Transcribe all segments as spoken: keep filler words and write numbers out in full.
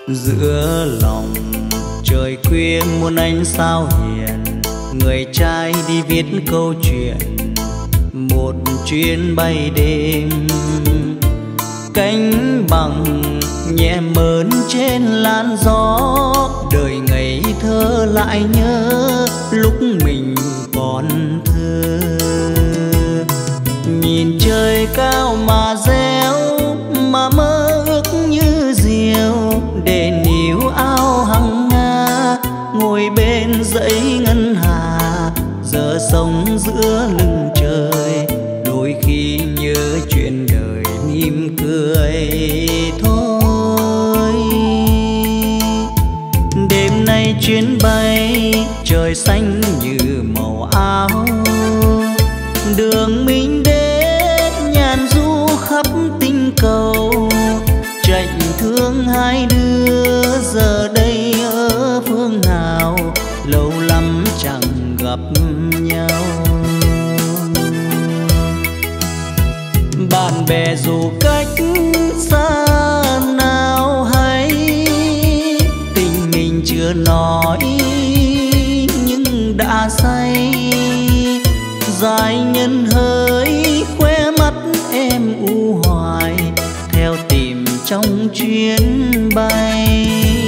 Giữa lòng trời khuya muôn ánh sao hiền, người trai đi viết câu chuyện một chuyến bay đêm. Cánh bằng nhẹ mơn trên làn gió, đời ngây thơ lại nhớ lúc mình còn thơ. Nhìn trời cao mà réo, mà mơ ước như diều, để níu áo hằng nga ngồi bên dãy ngân hà. Giờ sống giữa lưng trời, đôi khi nhớ chuyện đời mỉm cười thôi. Đêm nay chuyến bay trời xanh như màu áo, đường mình đến nhàn du khắp tinh cầu. Trạnh thương hai đứa giờ đây ở phương nào, lâu lắm chẳng gặp nhau. Bạn bè dù cách xa nào hay, tình mình chưa nói nhưng đã say. Dài nhân hỡi khóe mắt em u hoài, theo tìm trong chuyến bay.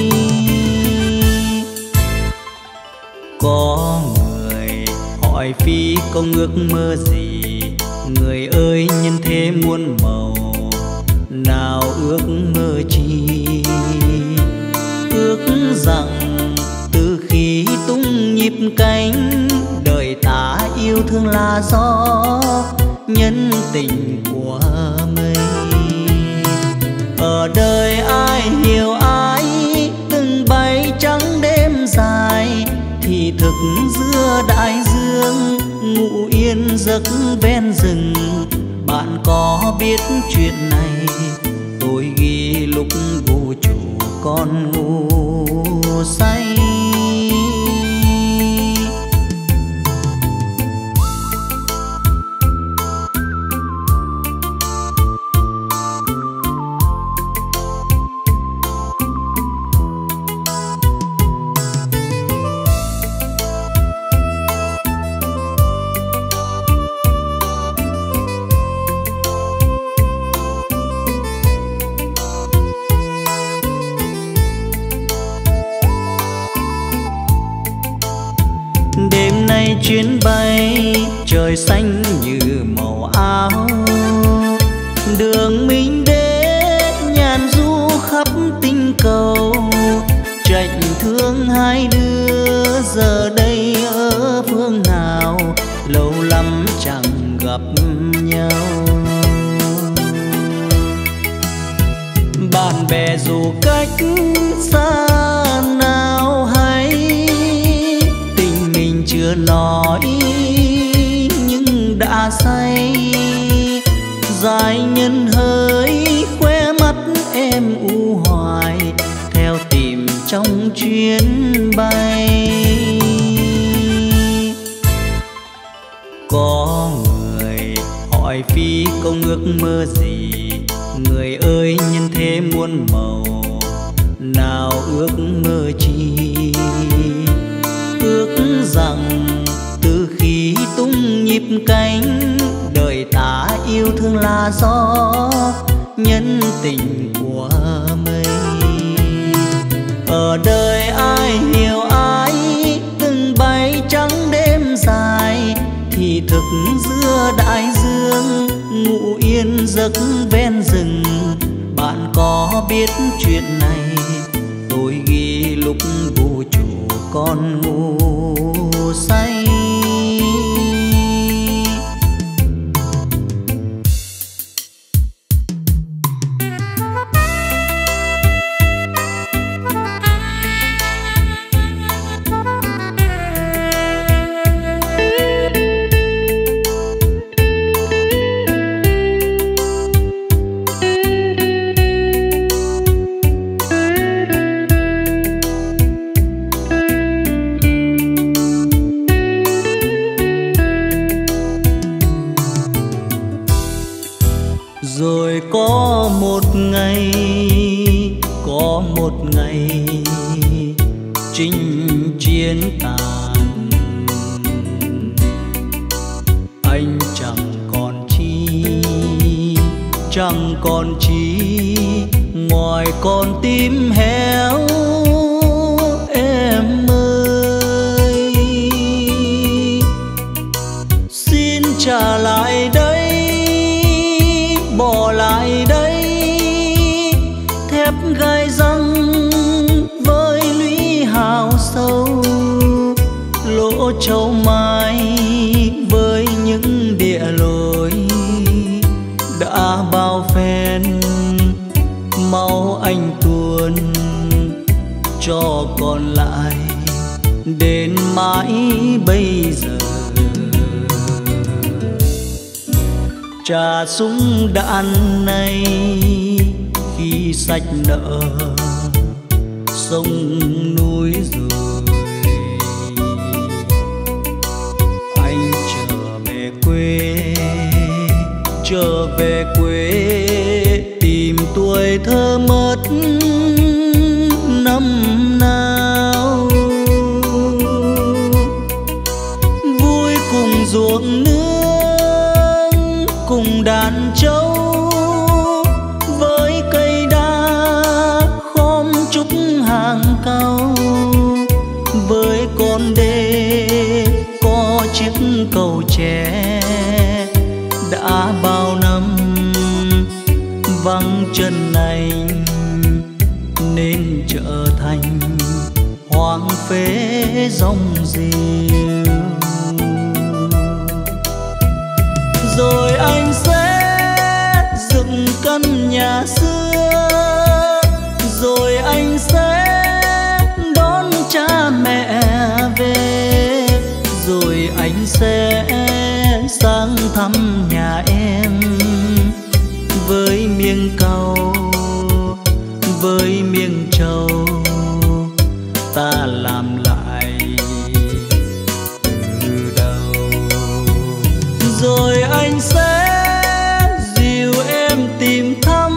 Có người hỏi Phi công ước mơ gì, người ơi nhân thế muôn màu, nào ước mơ chi. Ước rằng từ khi tung nhịp cánh, đời ta yêu thương là gió, nhân tình của mây. Ở đời ai hiểu ai, từng bay trắng đêm dài, thì thực giữa đại dương ngủ yên giấc ven rừng. Bạn có biết chuyện này, tôi ghi lúc vũ trụ còn ngủ say. Chuyến bay trời xanh như màu áo, đường mình đến nhàn du khắp tinh cầu. Trạnh thương hai đứa giờ đây ở phương nào, lâu lắm chẳng gặp nhau. Bạn bè dù cách xa nào hay, chưa nói nhưng đã say. Dài nhân hỡi khóe mắt em u hoài, theo tìm trong chuyến bay. Có người hỏi Phi công ước mơ gì, người ơi nhân thế muôn màu, nào ước mơ chi. Ước rằng từ khi tung nhịp cánh, đời ta yêu thương là gió, nhân tình của mây. Ở đời ai hiểu ai, từng bay trắng đêm dài, thì thực giữa đại dương ngủ yên giấc ven rừng. Bạn có biết chuyện này, tôi ghi lúc vũ trụ còn ngủ say. có một ngày chinh chiến tàn, anh chẳng còn chi, chẳng còn chi ngoài con tim héo. Em ơi xin trả lại đây, bỏ lại đây thép gai răng với lũy hào sâu, lỗ châu mai với những địa lối đã bao phen máu anh tuôn cho còn lại đến mãi bây giờ. Trả súng đạn này khi sạch nợ sông núi rồi, anh trở về quê, trở về quê tìm tuổi thơ mất năm nào, vui cùng ruộng nương cùng đàn trâu, với cây đa khóm trúc hàng cao, với con đê có chiếc cầu tre đã bao năm vắng chân anh nên trở thành hoang phế rong rêu. Rồi anh sẽ dựng căn nhà xưa, rồi anh sẽ đón cha mẹ về, rồi anh sẽ sang thăm nhà em với miếng cau, với miếng trầu ta làm lại từ đầu. Rồi anh sẽ dìu em tìm thăm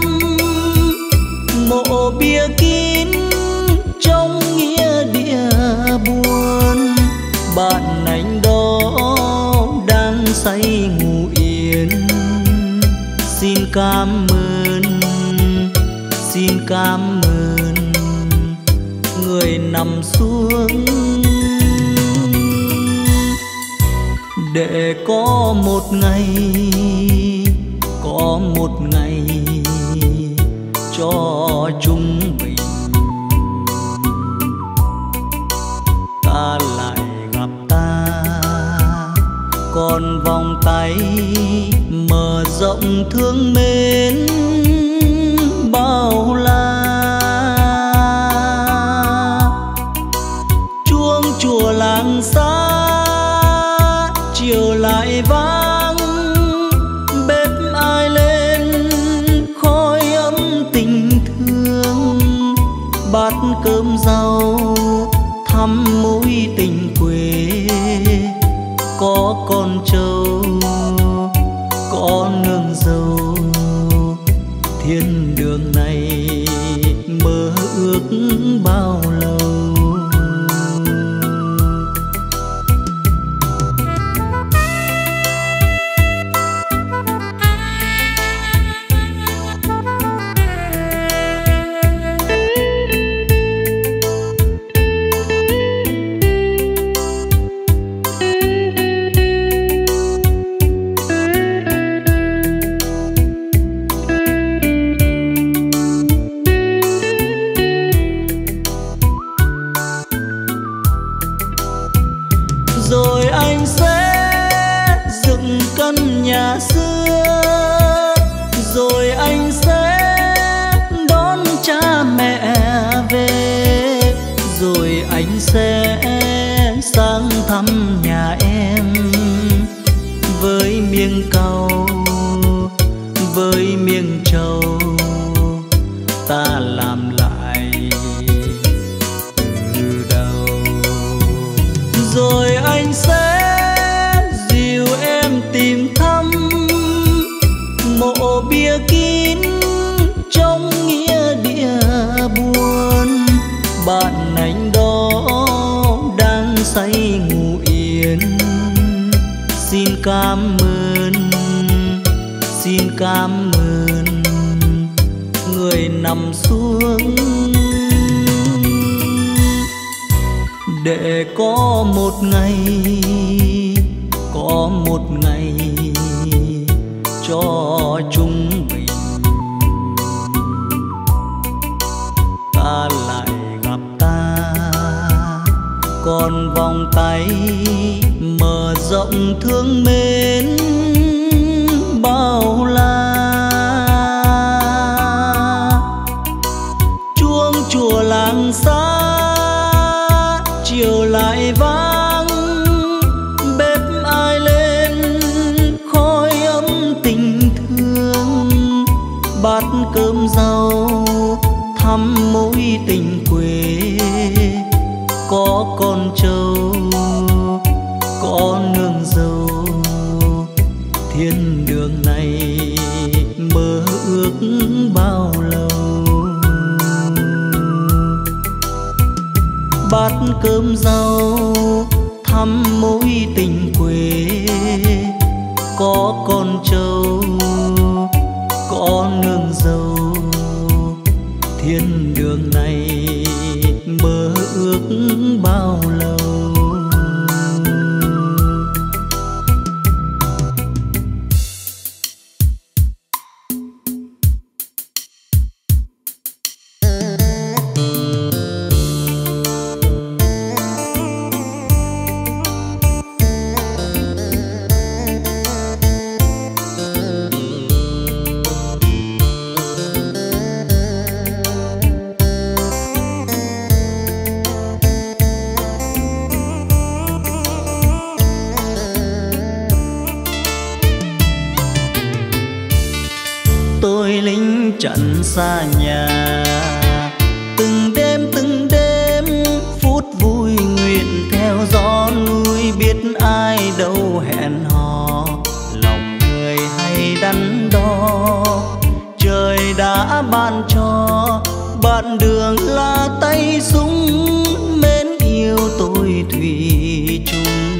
mộ bia kín trong nghĩa địa buồn, bạn anh đó đang say ngủ yên. Xin cảm ơn, xin cảm ơn người nằm xuống để có một ngày, có một ngày cho chúng mình ta lại gặp ta, còn vòng tay mở rộng thương mến bao la. Chuông chùa làng xa chiều lại vang, bếp ai lên khói ấm tình thương, bát cơm rau thăm mối tình quê, có con trâu có nương dâu, thiên đường này mơ ước bao lâu. Rồi anh sẽ dựng căn nhà xưa, rồi anh sẽ đón cha mẹ về, rồi anh sẽ sang thăm nhà em với miếng cau, với miếng trầu ta làm lại từ đầu. Rồi anh sẽ dìu em tìm thăm mộ bia kín trong nghĩa địa buồn, để có một ngày, có một ngày cho chúng mình ta lại gặp ta, còn vòng tay mở rộng thương mến bao la. Chuông chùa làng xa chiều lại vang, bếp ai lên khói ấm tình thương, bát cơm rau thăm mối tình quê. Có con trâu có nương dâu, thiên đường này mơ ước bao lâu. Bát cơm rau thăm mối tình quê, có con trâu có nương dâu, thiên đường này mơ ước bao lâu. Trận xa nhà từng đêm từng đêm, phút vui nguyện theo gió núi. Biết ai đâu hẹn hò, lòng người hay đắn đo. Trời đã ban cho bạn đường là tay súng, mến yêu tôi thủy chung.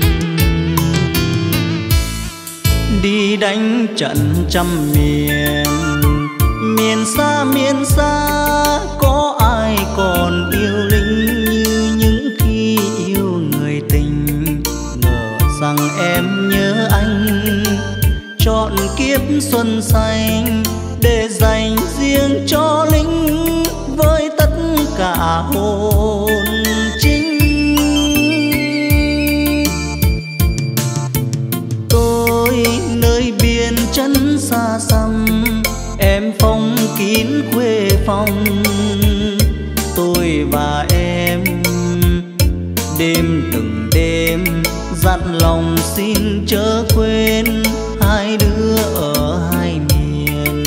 Đi đánh trận trăm miền, miền xa miền xa có ai còn yêu linh như những khi yêu người tình. Ngờ rằng em nhớ anh trọn kiếp xuân xanh, để dành riêng cho lính với tất cả hồn chính. Tôi nơi biên chân xa xăm, em phong kín quê phòng. Tôi và em đêm từng đêm dặn lòng xin chớ quên, hai đứa ở hai miền.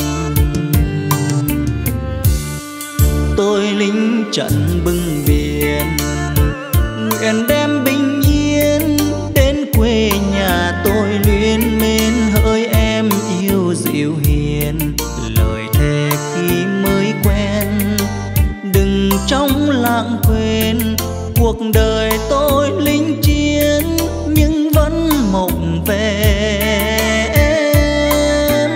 Tôi lính trận bưng biển, nguyện đem bình yên đến quê nhà tôi. Luyến mến hỡi em yêu dịu hiền, lời thề khi mới quen đừng trong lãng quên. Cuộc đời tôi lính chiến nhưng vẫn mộng về em.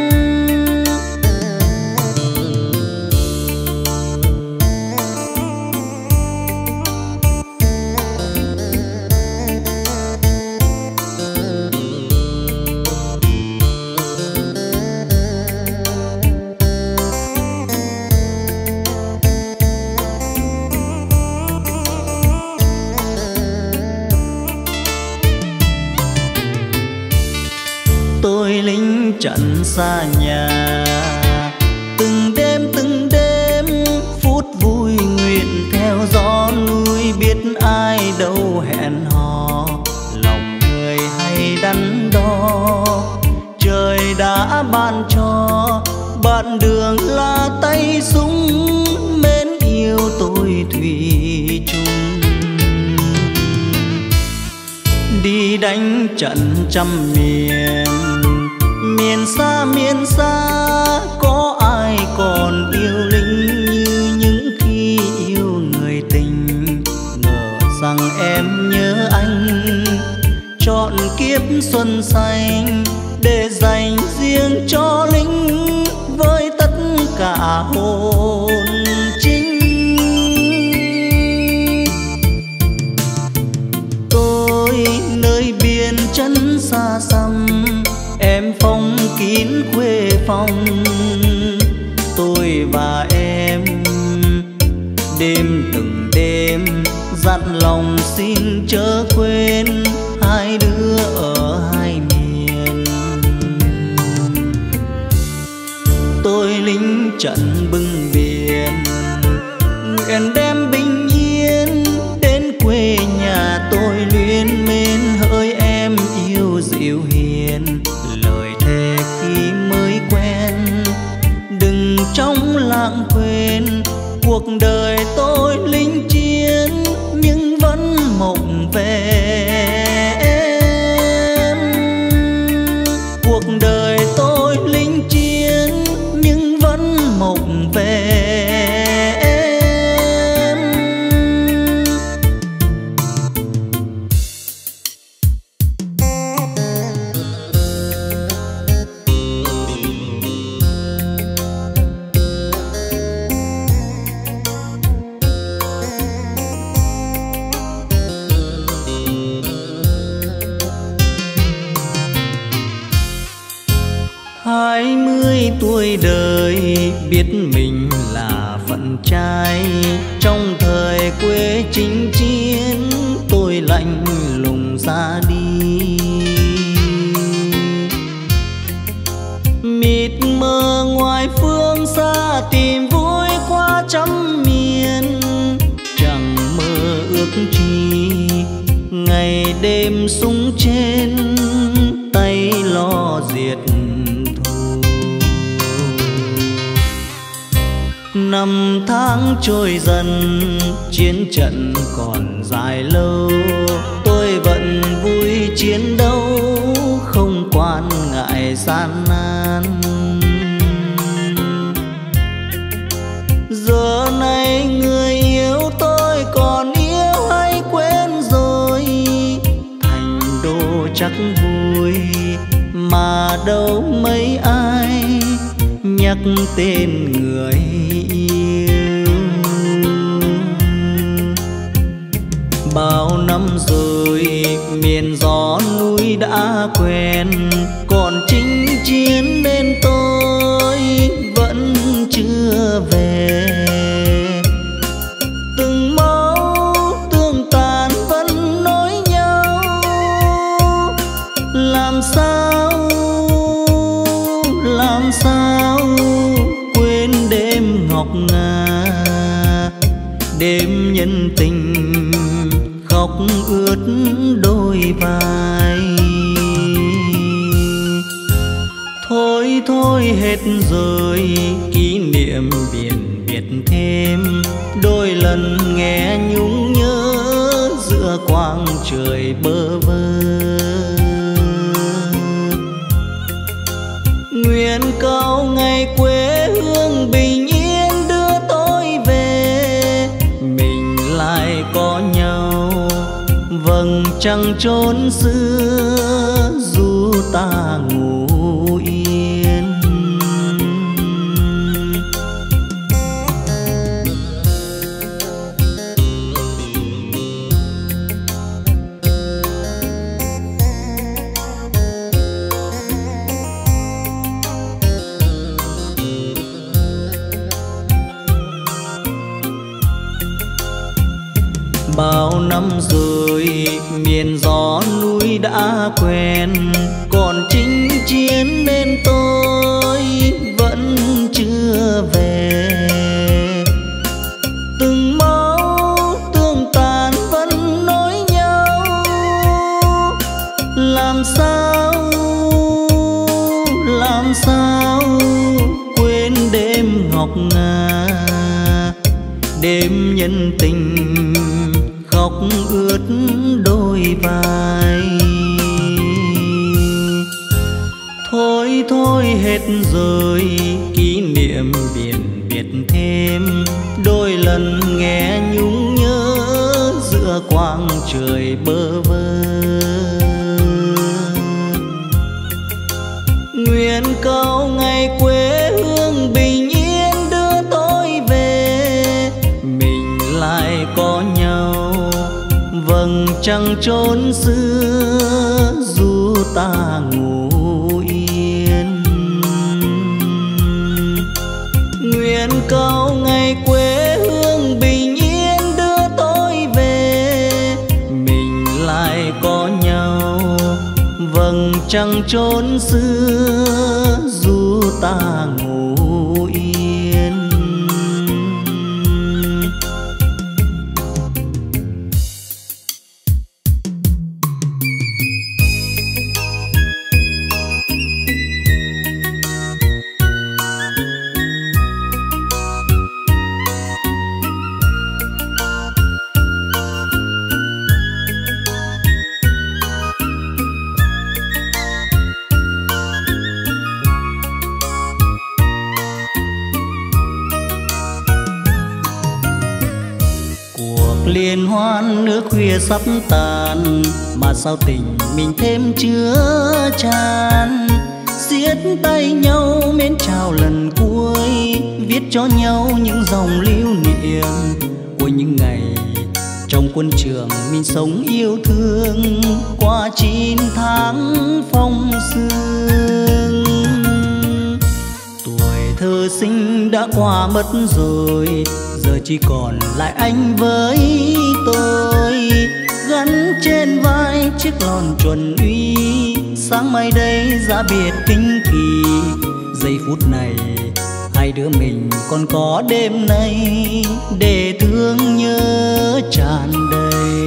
Tôi lính trận xa nhà từng đêm từng đêm, phút vui nguyện theo gió núi. Biết ai đâu hẹn hò, lòng người hay đắn đo. Trời đã ban cho bạn đường là tay súng, mến yêu tôi thủy chung. Đi đánh trận trăm miền, miền xa miền xa có ai còn yêu linh như những khi yêu người tình. Ngờ rằng em nhớ anh trọn kiếp xuân xanh, để dành riêng cho lính với tất cả hồn chính. từng đêm dặn lòng xin chớ quên hai đứa ở hai miền. Tôi lính trận bưng biển nguyện đem bình yên đến quê nhà tôi luyến mến hỡi em yêu dịu hiền. Lời thề khi mới quen đừng trong lãng quên cuộc đời tôi lính chiến nhưng vẫn mộng về em. Cuộc đời tôi lính chiến nhưng vẫn mộng về em. Hai mươi tuổi đời biết mình là phận trai, trong thời quê chinh chiến tôi lạnh lùng ra đi. Mịt mờ ngoài phương xa tìm vui qua trăm miền, chẳng mơ ước chi ngày đêm súng trên tay lo diệt. Năm tháng trôi dần chiến trận còn dài lâu, tôi vẫn vui chiến đấu không quản ngại gian nan. Giờ này người yêu tôi còn yêu hay quên rồi, thành đô chắc vui mà đâu mấy ai nhắc tên người yêu. Bao năm rồi miền gió núi đã quen, còn chinh chiến nên tôi vẫn chưa về. Từng máu tương tàn vẫn nối nhau, làm sao làm sao quên đêm ngọc ngà, đêm nhân tình khóc ướt đôi vai. Thôi thôi hết rồi kỷ niệm biển biệt thêm, đôi lần nghe nhung nhớ giữa quang trời bơ vơ. Nguyện cầu ngày quê hương bình yên đưa tôi về, mình lại có nhau vầng trăng trốn xưa dù ta ngủ yên. Bao năm rồi miền gió núi đã quen, còn chinh chiến nên tôi vẫn chưa về. Từng máu tương tàn vẫn nối nhau, làm sao làm sao quên đêm ngọc ngà, đêm nhân tình khóc ướt đôi vai. Thôi thôi hết rồi kỷ niệm biển biệt thêm, đôi lần nghe nhung nhớ giữa quang trời bơ vơ. Nguyện cầu ngày quê hương bình yên đưa tôi về, mình lại có nhau vầng trăng trốn xưa dù ta ngủ yên. Nguyện cầu ngày quê hương bình yên chẳng chốn xưa dù ta ngủ yên. Liên hoan nửa khuya sắp tàn mà sao tình mình thêm chứa chan. Siết tay nhau mến chào lần cuối, viết cho nhau những dòng lưu niệm của những ngày trong quân trường mình sống yêu thương qua chín tháng phong sương. Tuổi thơ sinh đã qua mất rồi, giờ chỉ còn lại anh với tôi, gắn trên vai chiếc lon chuẩn uy. Sáng mai đây ra biệt kinh kỳ, giây phút này hai đứa mình còn có đêm nay để thương nhớ tràn đầy.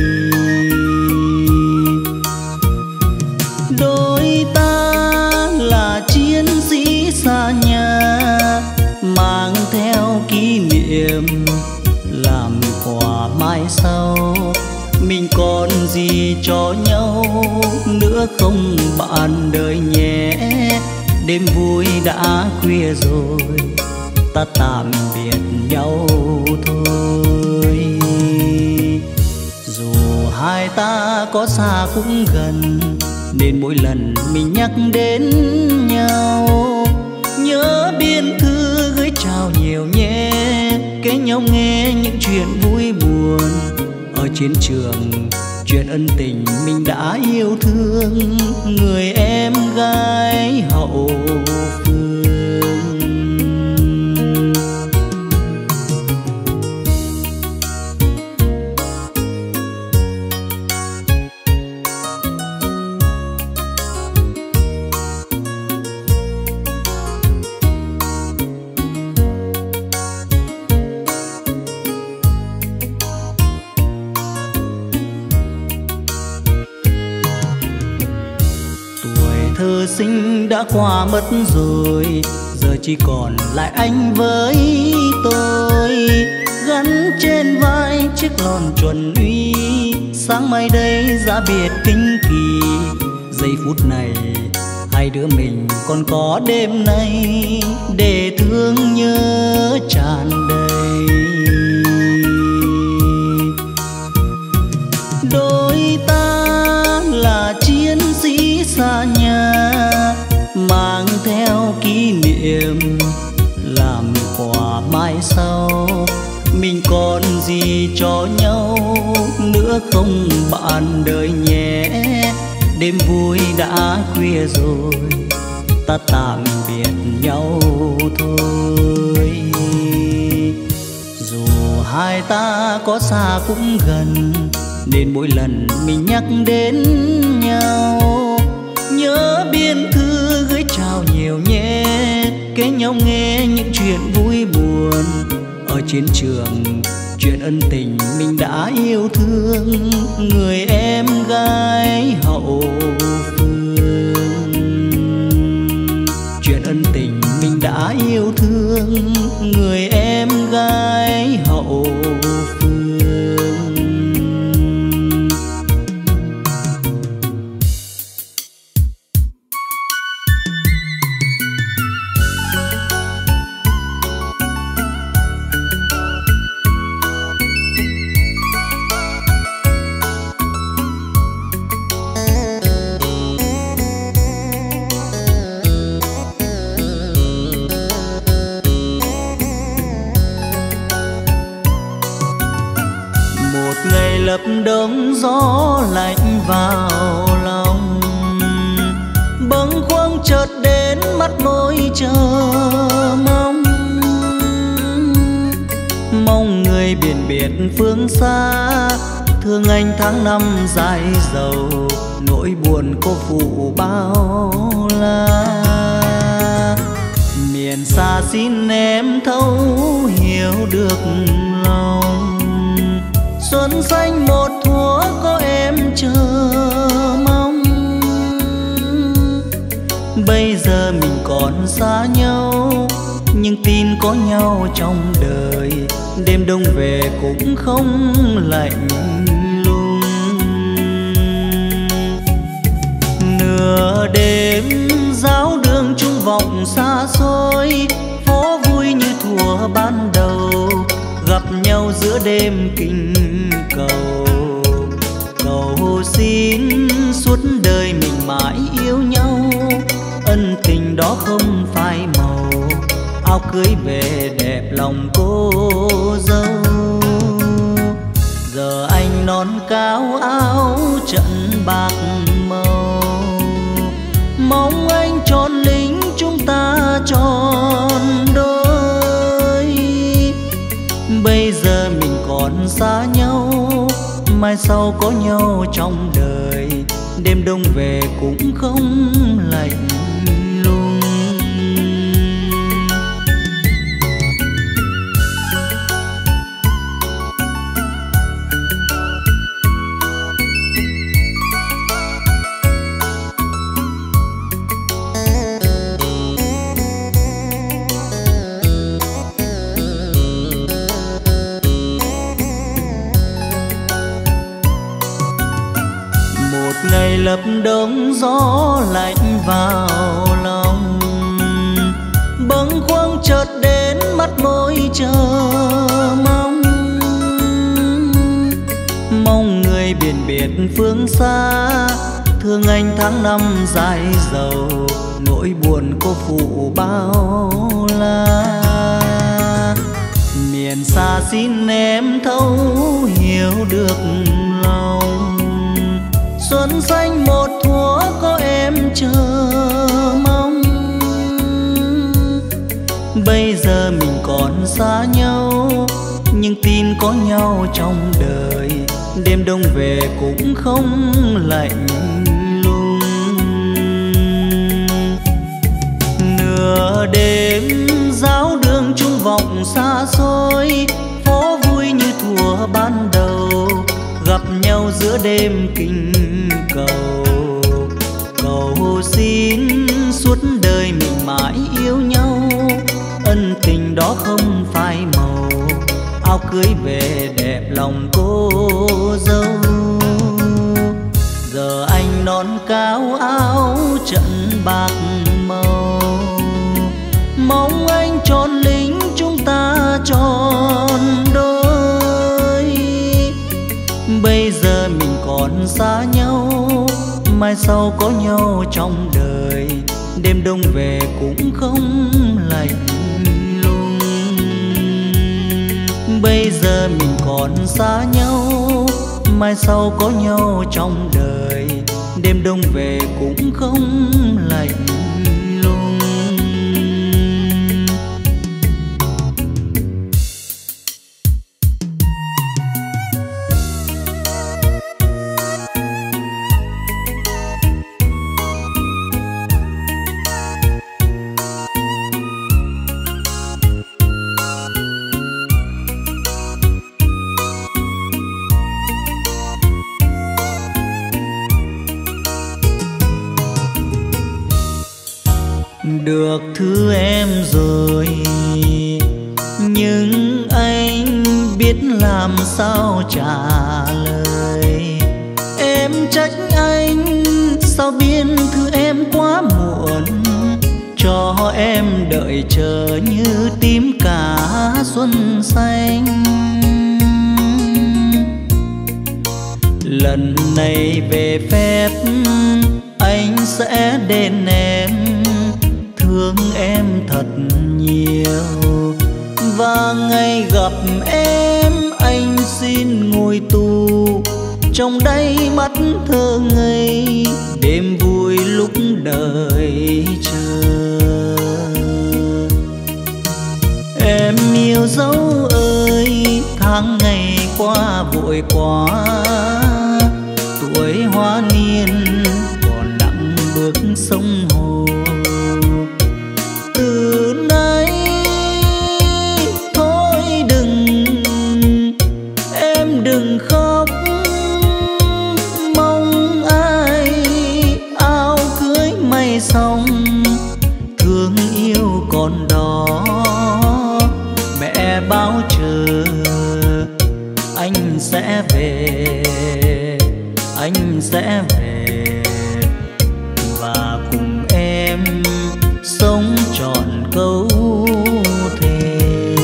Đôi ta là chiến sĩ xa nhà, mang theo kỷ niệm làm quà mai sau. Mình còn gì cho nhau nữa không bạn đời nhé. Đêm vui đã khuya rồi, ta tạm biệt nhau thôi. Dù hai ta có xa cũng gần, nên mỗi lần mình nhắc đến nhau nhớ biên thư gửi chào nhiều nhé. Kể nhau nghe những chuyện vui buồn ở chiến trường, chuyện ân tình mình đã yêu thương người em gái hậu phương. Thơ sinh đã qua mất rồi, giờ chỉ còn lại anh với tôi, gắn trên vai chiếc lon chuẩn uy. Sáng mai đây ra biệt kinh kỳ, giây phút này hai đứa mình còn có đêm nay để thương nhớ tràn đầy. Đôi ta là chiến sĩ xa nhà, mang theo kỷ niệm làm quà mai sau. Mình còn gì cho nhau nữa không bạn đời nhé. Đêm vui đã khuya rồi, ta tạm biệt nhau thôi. Dù hai ta có xa cũng gần, nên mỗi lần mình nhắc đến nhau nhớ biên thư gửi chào nhiều nhé. Kể nhau nghe những chuyện vui buồn ở chiến trường, chuyện ân tình mình đã yêu thương người em gái hậu phương. Chuyện ân tình mình đã yêu thương người em gái hậu phương. Lập đông gió lạnh vào lòng, bâng khuâng chợt đến mắt môi chờ mong. Mong người biển biệt phương xa thương anh tháng năm dài dầu, nỗi buồn cô phụ bao la. Miền xa xin em thấu hiểu được lòng, xuân xanh một thuở có em chờ mong. Bây giờ mình còn xa nhau, nhưng tin có nhau trong đời. Đêm đông về cũng không lạnh lùng. Nửa đêm giáo đường trung vọng xa xôi, phố vui như thuở ban đầu, gặp nhau giữa đêm kinh cầu. Cầu xin suốt đời mình mãi yêu nhau, ân tình đó không phai màu. Áo cưới về đẹp lòng cô dâu, giờ anh non cao áo trận bạc màu. Mong anh tròn lính chúng ta tròn đôi. Bây giờ mình còn xa nhau, mai sau có nhau trong đời. Đêm đông về cũng không lạnh lùng. Ngày lập đông gió lạnh vào lòng, bâng khuâng chợt đến mắt môi chờ mong. Mong người biển biệt phương xa, thương anh tháng năm dài dầu, nỗi buồn cô phụ bao la. Miền xa xin em thấu hiểu được lòng, xuân xanh một thuở có em chờ mong. Bây giờ mình còn xa nhau, nhưng tin có nhau trong đời. Đêm đông về cũng không lạnh lùng. Nửa đêm giáo đường trung vọng xa xôi, phố vui như thuở ban đầu, gặp nhau giữa đêm kinh cầu. Cầu xin suốt đời mình mãi yêu nhau, ân tình đó không phai màu. Áo cưới về đẹp lòng cô dâu, giờ anh non cao áo trận bạc màu. Mong anh tròn lính chúng ta tròn đôi. Bây giờ mình còn xa nhau, mai sau có nhau trong đời. Đêm đông về cũng không lạnh lùng. Bây giờ mình còn xa nhau, mai sau có nhau trong đời. Đêm đông về cũng không lạnh lùng. Được thứ em rồi, nhưng anh biết làm sao trả lời. Em trách anh sao biến thư em quá muộn, cho em đợi chờ như tím cả xuân xanh. Lần này về phép anh sẽ đền em, thương em thật nhiều. Và ngày gặp em anh xin ngồi tù, trong đáy mắt thơ ngây đêm vui lúc đợi chờ. Em yêu dấu ơi, tháng ngày qua vội quá, tuổi hoa niên còn nặng bước sông hồ. Từ nay thôi đừng, em đừng khóc, mong ai áo cưới may xong, thương yêu còn đó mẹ bao chờ anh sẽ về, anh sẽ về và cùng em sống trọn câu thề.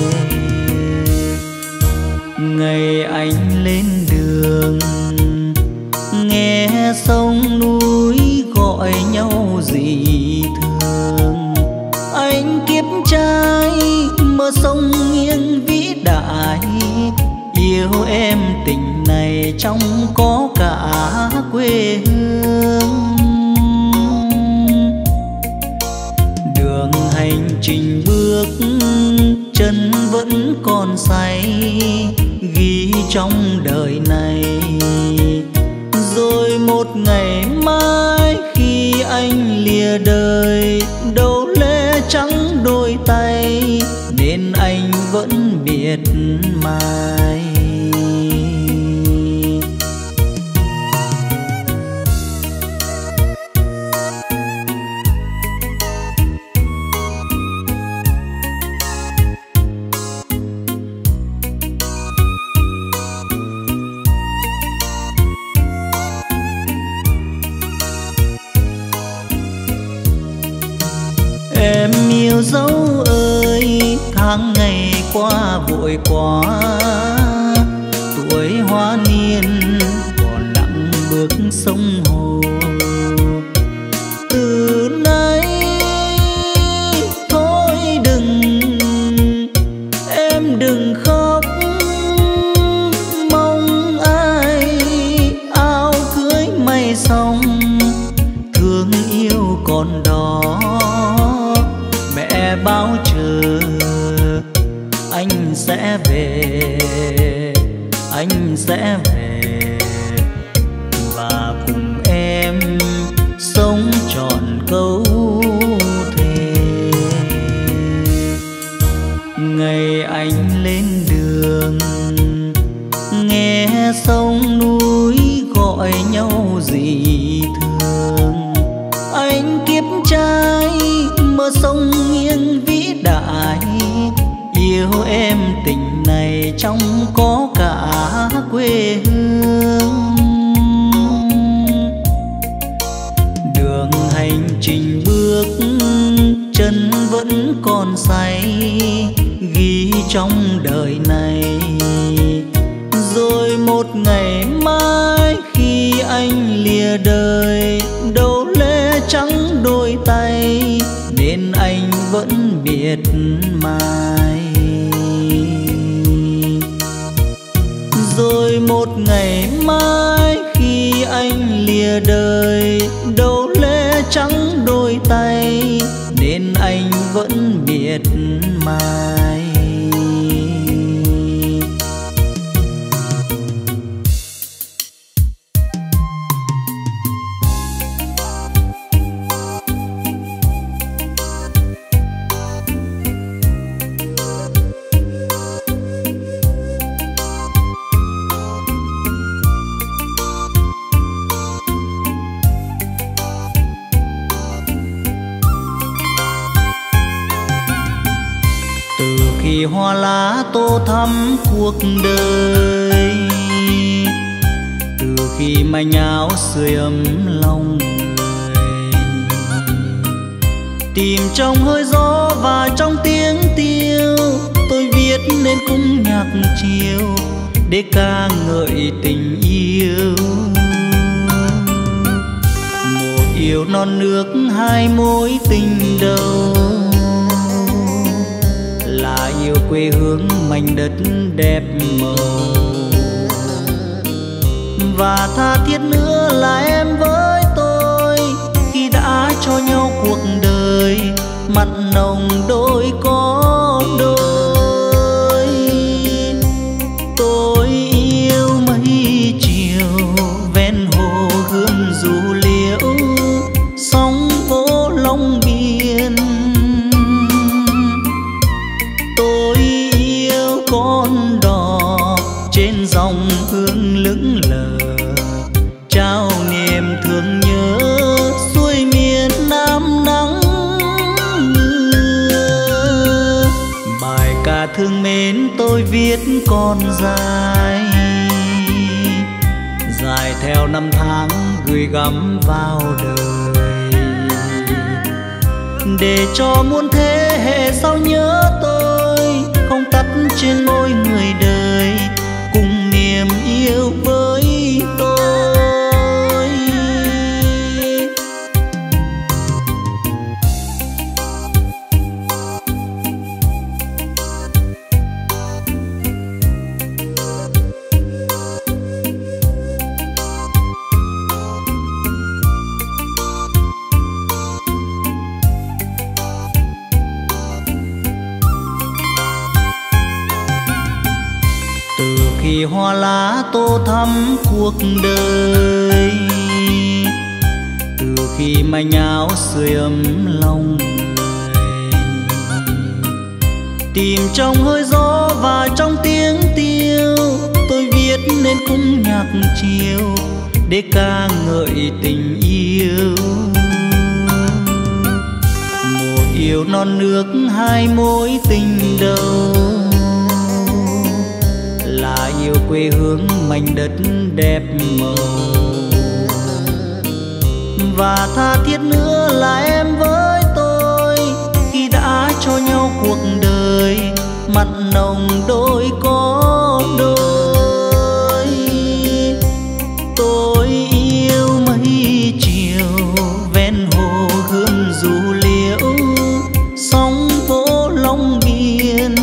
Ngày anh lên đường nghe sông núi gọi nhau dị thường, anh kiếp trai mơ sông nghiêng vĩ đại, yêu em tình này trong có cả quê hương. Đường hành trình bước chân vẫn còn say, ghi trong đời này. Rồi một ngày mai khi anh lìa đời, đâu lẽ trắng đôi tay nên anh vẫn miệt mài. Em yêu dấu ơi, tháng ngày qua vội quá, tuổi hoa niên còn nặng bước sông hồ. Từ nay thôi đừng, em đừng khóc, mong ai áo cưới may xong, thương yêu còn đó mẹ bao chờ anh sẽ về, anh sẽ về và cùng em sống trọn câu thề. Ngày anh lên đường nghe sông núi gọi nhau dị thường, anh kiếp trai mơ sông nghiêng vĩ đại, yêu em tình này trong có cả quê hương. Đường hành trình bước chân vẫn còn say, ghi trong đời này. Rồi một ngày mai khi anh lìa đời, đâu lẽ trắng đôi tay nên anh vẫn miệt mài. Rồi một ngày mai khi anh lìa đời, đâu lẽ trắng đôi tay nên anh vẫn miệt mài. Khi hoa lá tô thắm cuộc đời, từ khi manh áo sưởi ấm lòng người, tìm trong hơi gió và trong tiếng tiêu, tôi viết nên cung nhạc chiều để ca ngợi tình yêu. Một yêu non nước hai mối tình đầu, là yêu quê hương mảnh đất đẹp màu, và tha thiết nữa là em với tôi khi đã cho nhau cuộc đời mặn nồng đôi có đôi. Tôi trên dòng hương lững lờ, trao niềm thương nhớ xuôi miền Nam nắng mưa. Bài ca thương mến tôi viết còn dài, dài theo năm tháng gửi gắm vào đời, để cho muôn thế hệ sau nhớ tôi, không tắt trên môi người đời, cùng niềm yêu với tôi. Khi hoa lá tô thắm cuộc đời, từ khi manh áo sưởi ấm lòng người, tìm trong hơi gió và trong tiếng tiêu, tôi viết nên khung nhạc chiều để ca ngợi tình yêu. Một yêu non nước hai mối tình đầu, là yêu quê hương mảnh đất đẹp màu, và tha thiết nữa là em với tôi, khi đã cho nhau cuộc đời mặn nồng đôi có đôi. Tôi yêu mấy chiều ven hồ Gươm Dù Liễu, sóng vỗ Long Biên.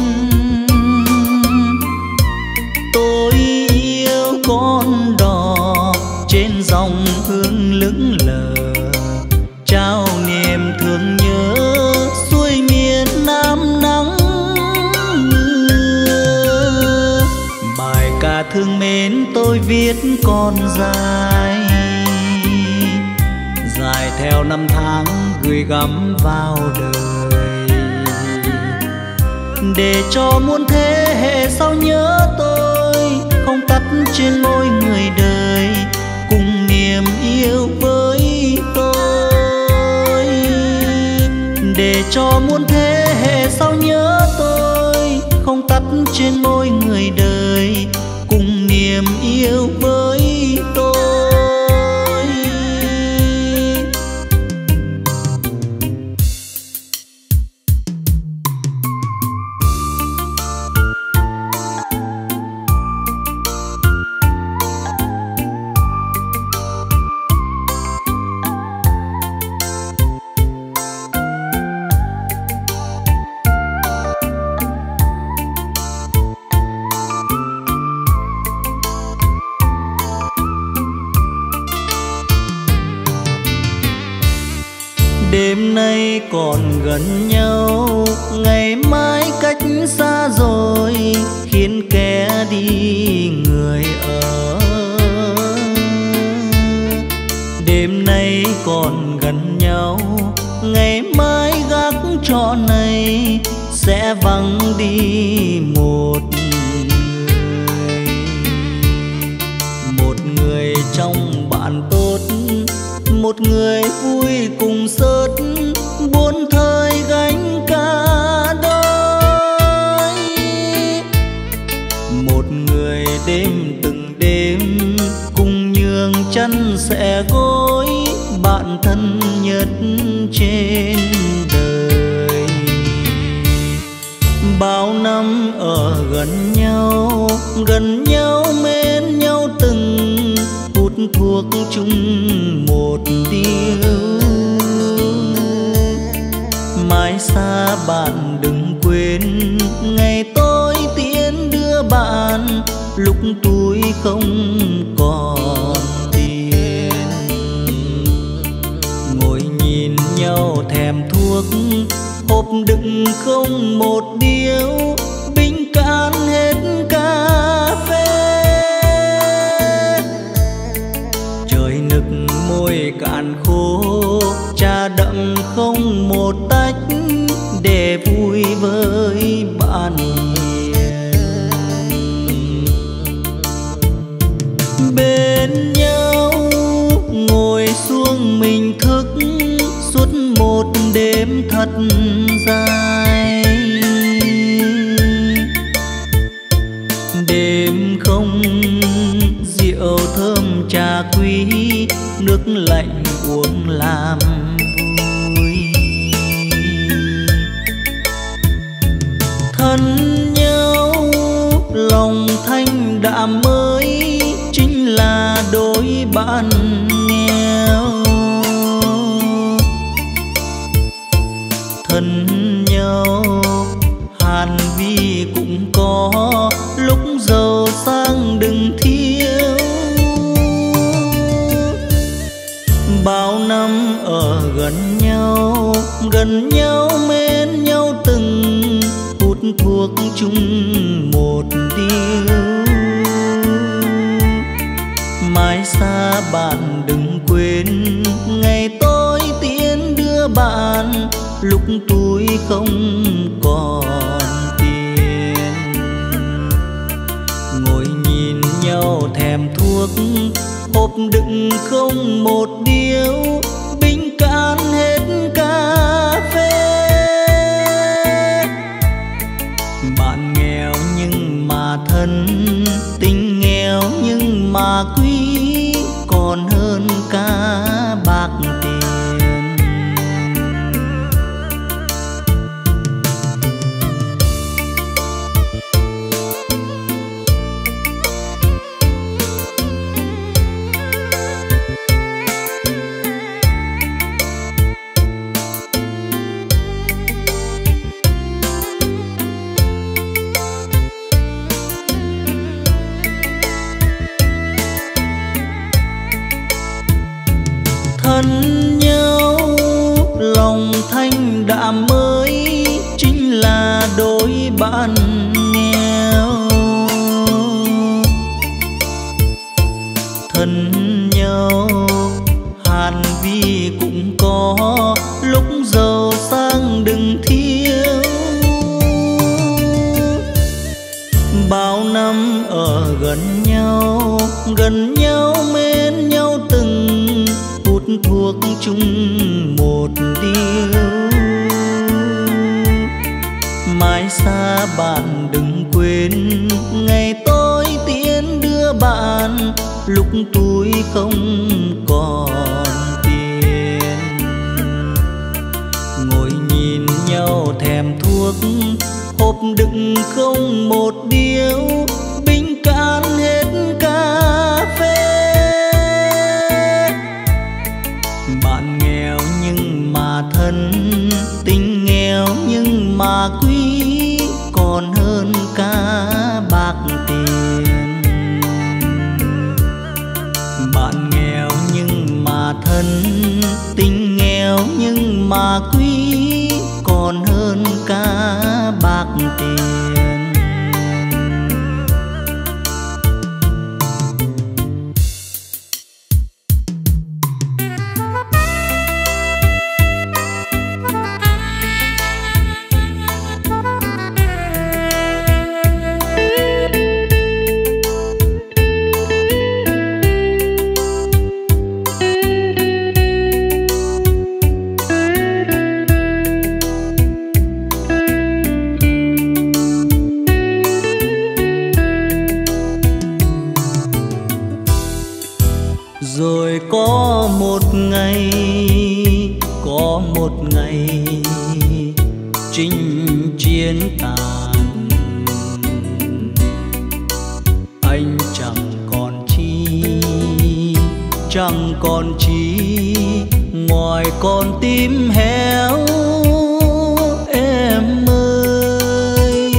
Con đò trên dòng hương lững lờ, trao niềm thương nhớ xuôi miền Nam nắng mưa. Bài ca thương mến tôi viết còn dài, dài theo năm tháng gửi gắm vào đời, để cho muôn thế hệ sau nhớ tôi, không tắt trên môi người đời, cùng niềm yêu với tôi. Để cho muôn thế hệ sau nhớ tôi, không tắt trên môi người đời, cùng niềm yêu với tôi. Đêm nay còn gần nhau, ngày mai cách xa rồi, khiến kẻ đi người ở. Đêm nay còn gần nhau, ngày mai gác trọ này sẽ vắng đi một người. Một người trong bạn tốt, một người vui cùng sớt, buồn thời gánh cả đôi. Một người đêm từng đêm cùng nhường chân sẽ gối, bạn thân nhất trên đời. Bao năm ở gần nhau, gần nhau mến nhau từng, hút thuốc chung một điếu. Mãi xa bạn đừng quên, ngày tôi tiễn đưa bạn, lúc túi không còn tiền. Ngồi nhìn nhau thèm thuốc, hộp đựng không một điếu, bình cạn hết cà phê. Trời nực môi cạn khô, trà đậm không một tách, để vui với bạn hiền. thật dài. Đêm không rượu thơm trà quý, nước lạnh uống làm vui. Thân nhau lòng thanh đạm mới, chính là đôi bạn nghèo. Thân nhau hàn vi cũng có, lúc giàu sang đừng thiếu. Bao năm ở gần nhau, gần nhau mến nhau từng, hút thuốc chung một điếu. Mai xa bạn đừng quên, ngày tôi tiễn đưa bạn, lúc túi không còn tiền. Ngồi nhìn nhau thèm thuốc, hộp đựng không một điếu, bình cạn hết cà phê. Bạn nghèo nhưng mà thân, tình nghèo nhưng mà quý, còn hơn cả bạc tiền. Thân nhau lòng thanh đạm mới, chính là đôi bạn nghèo. Thân nhau hàn vi cũng có, lúc giàu sang đừng thiếu. Bao năm ở gần nhau, gần nhau mến nhau từng, hút thuốc chung một điếu. Mai xa bạn đừng quên, ngày tôi tiễn đưa bạn, lúc túi không còn tiền. Ngồi nhìn nhau thèm thuốc, hộp đựng không một điếu, bình cạn hết cà phê. Bạn nghèo nhưng mà thân, tình nghèo nhưng mà quý, còn hơn cả bạc tiền. Bạn nghèo nhưng mà thân, tình nghèo nhưng mà quý, còn hơn cả bạc tiền. Rồi có một ngày, có một ngày chinh chiến tàn, anh chẳng còn chi, chẳng còn chi, ngoài con tim héo. Em ơi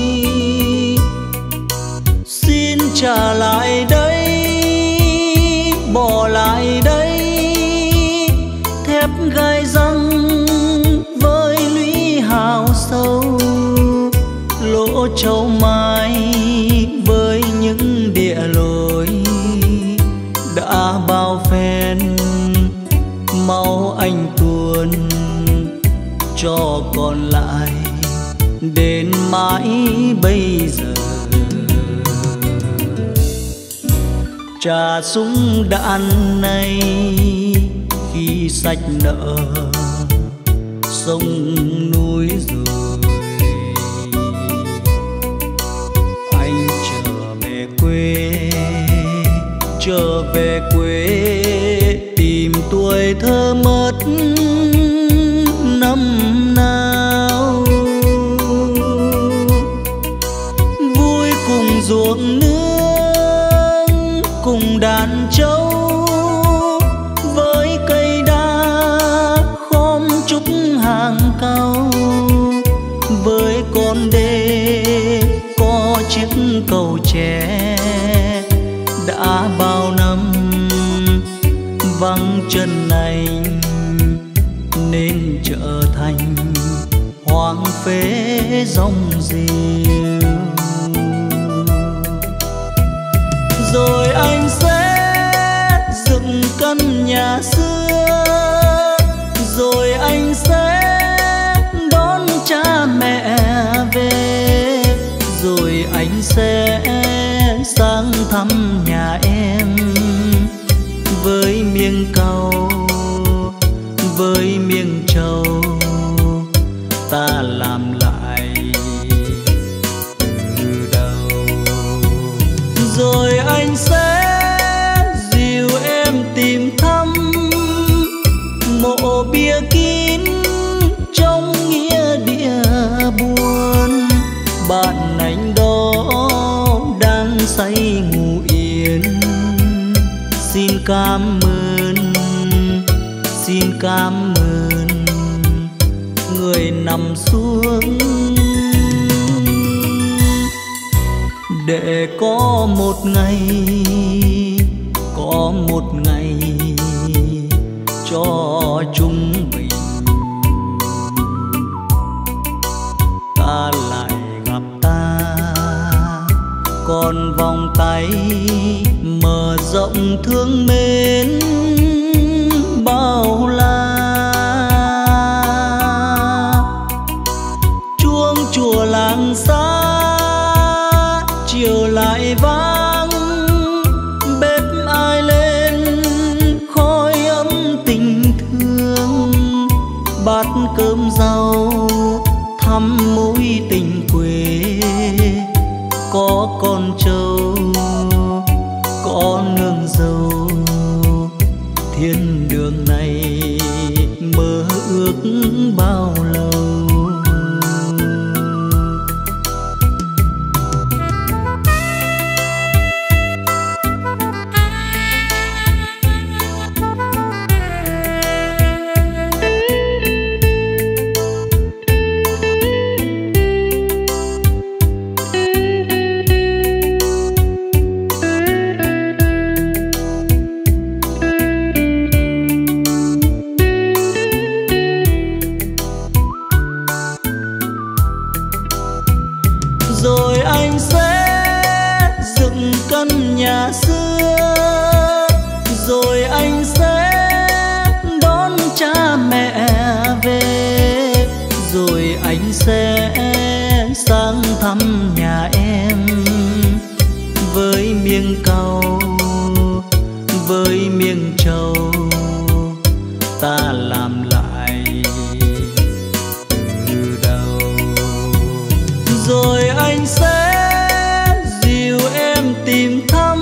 xin trả lại đây, bỏ lại đây thép gai răng với lũy hào sâu, lỗ châu mai với những địa lối đã bao phen. Máu anh tuôn cho còn lại đến mãi bây giờ. Trả súng đạn này khi sạch nợ, sông núi rồi. Anh trở về quê, trở về quê tìm tuổi thơ mất năm nào. Vui cùng ruộng nương, cùng đàn trâu, với cây đa khóm trúc hàng cao, với con đê có chiếc cầu tre. Đã bao năm vắng chân anh nên trở thành hoang phế rong rêu. Rồi anh sẽ dựng căn nhà xưa, rồi anh sẽ đón cha mẹ về, rồi anh sẽ sang thăm nhà em. Với miếng cau, với miếng trầu, ta làm lại từ đầu. Rồi anh sẽ dìu em tìm thăm mộ bia kín trong nghĩa địa buồn. Bạn anh đó đang say ngủ yên, xin cảm ơn, xin cảm ơn người nằm xuống. Để có một ngày, có một ngày cho chúng mình ta lại gặp ta. Còn vòng tay mở rộng thương mến bao la. Chuông chùa làng xa chiều lại vang, bếp ai lên khói ấm tình thương. Bát cơm rau thăm mối tình quê, có con trâu, có nương dâu. Thiên đường này mơ ước bao lâu. Rồi anh sẽ dựng căn nhà xưa, rồi anh sẽ đón cha mẹ về, rồi anh sẽ sang thăm nhà em. Với miếng cau, với miếng trầu, ta làm lại từ đầu. Rồi anh sẽ dìu em tìm thăm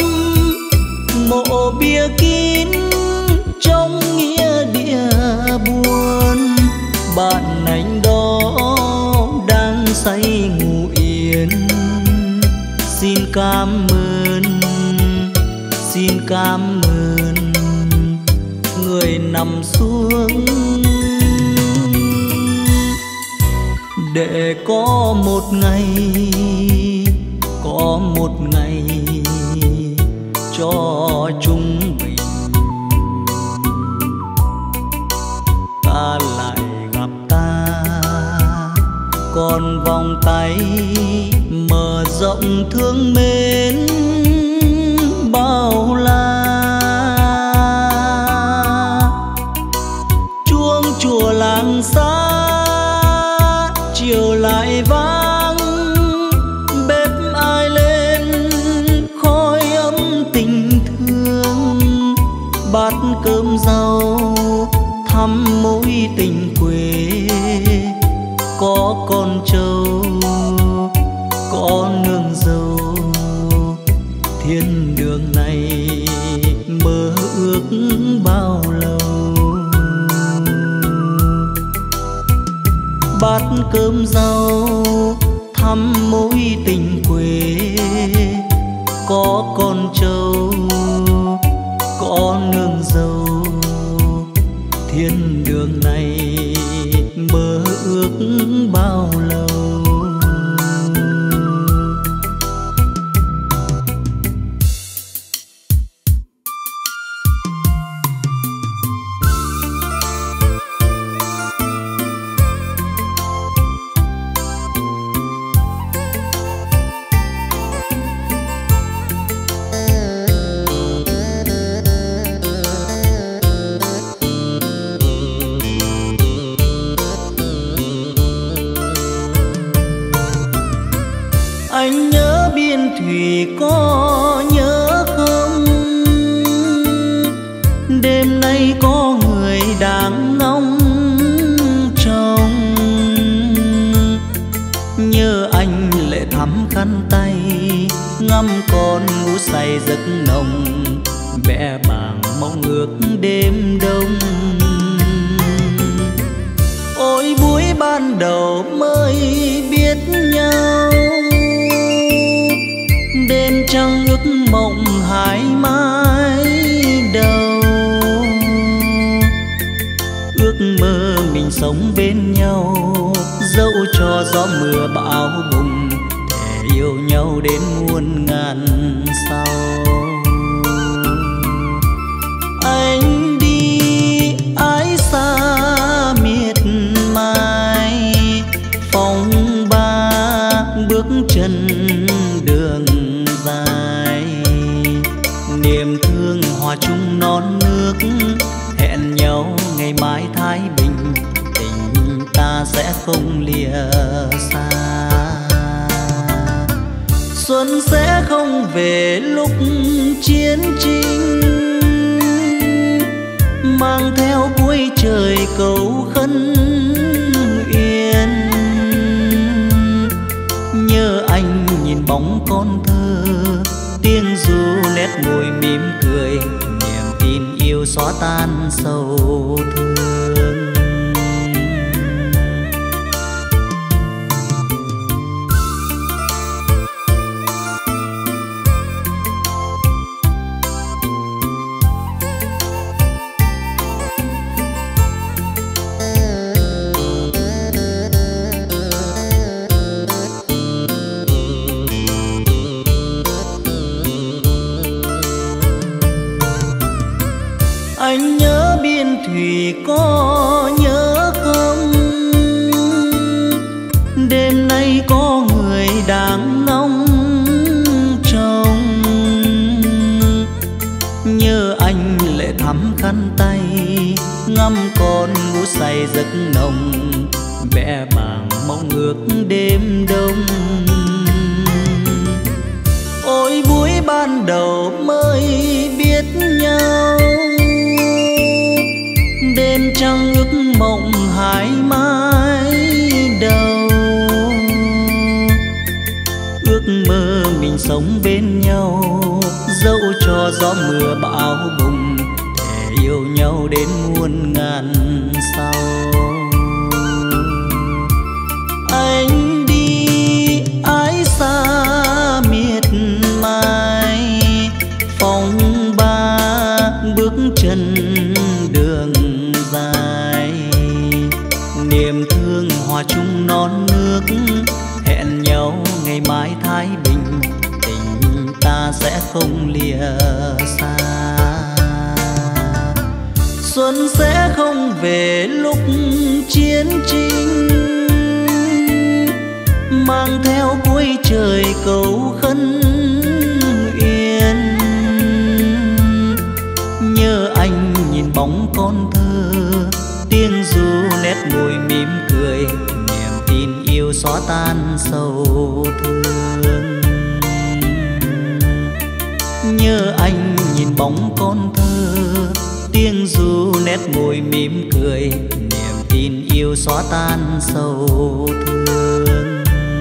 mộ bia kín trong nghĩa địa buồn. Bạn anh đó đang say ngủ yên, xin cảm ơn, xin cảm ơn người nằm xuống. Để có một ngày, có một ngày cho chúng mình ta lại gặp ta. Còn vòng tay mở rộng thương mến bao la. Chuông chùa làng xa chiều lại vang, bếp ai lên khói ấm tình thương. Bát cơm rau thăm mối tình quê, có con trâu, có nương dâu. Thiên đường này mơ ước bao lâu. Bát cơm rau thăm mối tình quê, có con trâu, có nương dâu. Thiên đường này mơ ước bao lâu. Anh nhớ biên thủy có nhớ không? Đêm nay có người đang ngóng trông. Nhớ anh lệ thắm khăn tay, ngắm con ngủ say giấc nồng. Vẽ bảng mong ước đêm đông. Ôi buổi ban đầu mới biết nhau, đêm trăng ước mộng hai mái đầu. Ước mơ mình sống bên nhau, dẫu cho gió mưa bão bùng, để yêu nhau đến muôn ngàn sau. Anh đi ái xa miệt mài, phong ba bước chân đường dài. Niềm thương hòa chung non nước, hẹn nhau ngày mai thái bình. Tình ta sẽ không lìa xa. Xuân sẽ không về lúc chiến tranh, mang theo cuối trời cầu khấn yên. Nhớ anh nhìn bóng con thơ, tiếng ru nét môi mỉm cười. Niềm tin yêu xóa tan sầu thương. Anh nhớ biên thủy có nhớ không? Đêm nay có người đang ngóng trông. Nhớ anh lệ thắm khăn tay, ngắm con ngủ say giấc nồng. Vẽ bảng mong ước đêm đông. Ôi buổi ban đầu mới biết nhau, đêm trăng ước mộng hai mái đầu. Ước mơ mình sống bên nhau, dẫu cho gió mưa bão bùng, để yêu nhau đến muôn ngàn sau. Anh đi ái xa miệt mài, phong ba bước chân đường dài. Niềm thương hòa chung non nước, hẹn nhau ngày mai thái bình. Tình ta sẽ không lìa xa. Xuân sẽ không về lúc chiến tranh, mang theo cuối trời cầu khấn yên. Nhớ anh nhìn bóng con thơ, tiếng ru nét môi mỉm cười. Niềm tin yêu xóa tan sầu thương. Nhớ anh nhìn bóng con thơ, tiếng ru nét môi mỉm cười. Niềm tin yêu xóa tan sầu thương.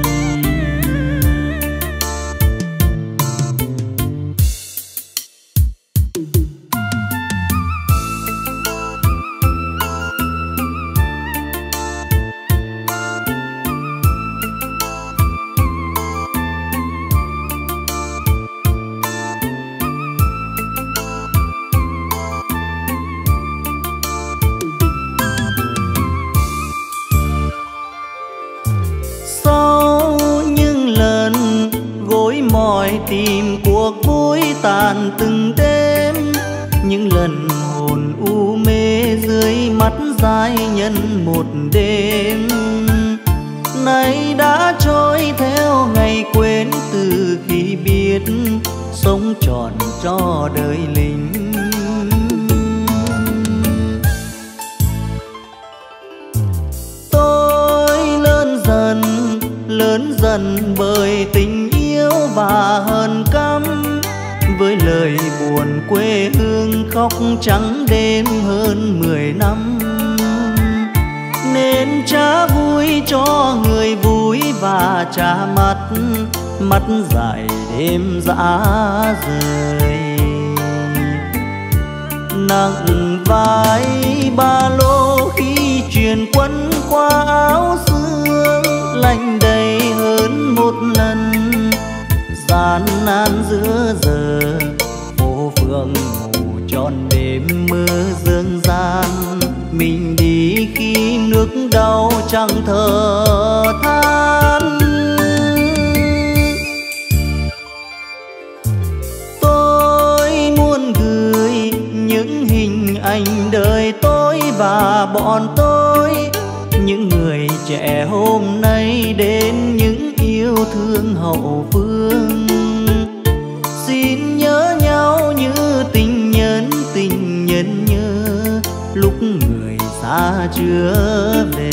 Tìm cuộc vui tàn từng đêm, những lần hồn u mê dưới mắt giai nhân một đêm. Nay đã trôi theo ngày quên từ khi biết sống trọn cho đời lính. Tôi lớn dần, lớn dần bởi tình yêu và hờn căm, với lời buồn quê hương khóc trắng đêm hơn mười năm. Nên trả vui cho người vui và trả mắt, mắt dại đêm dã rời. Nặng vai ba lô khi truyền quân qua áo xương, lạnh đầy hơn một lần gian nan giữa giờ. Phố phường ngủ trọn đêm mơ dương gian, mình đi khi nước đau chẳng thở than. Tôi muốn gửi những hình ảnh đời tôi và bọn tôi, những người trẻ hôm nay đến những yêu thương hậu phương. Xin nhớ nhau như tình nhân, tình nhân nhớ lúc người xa chưa về.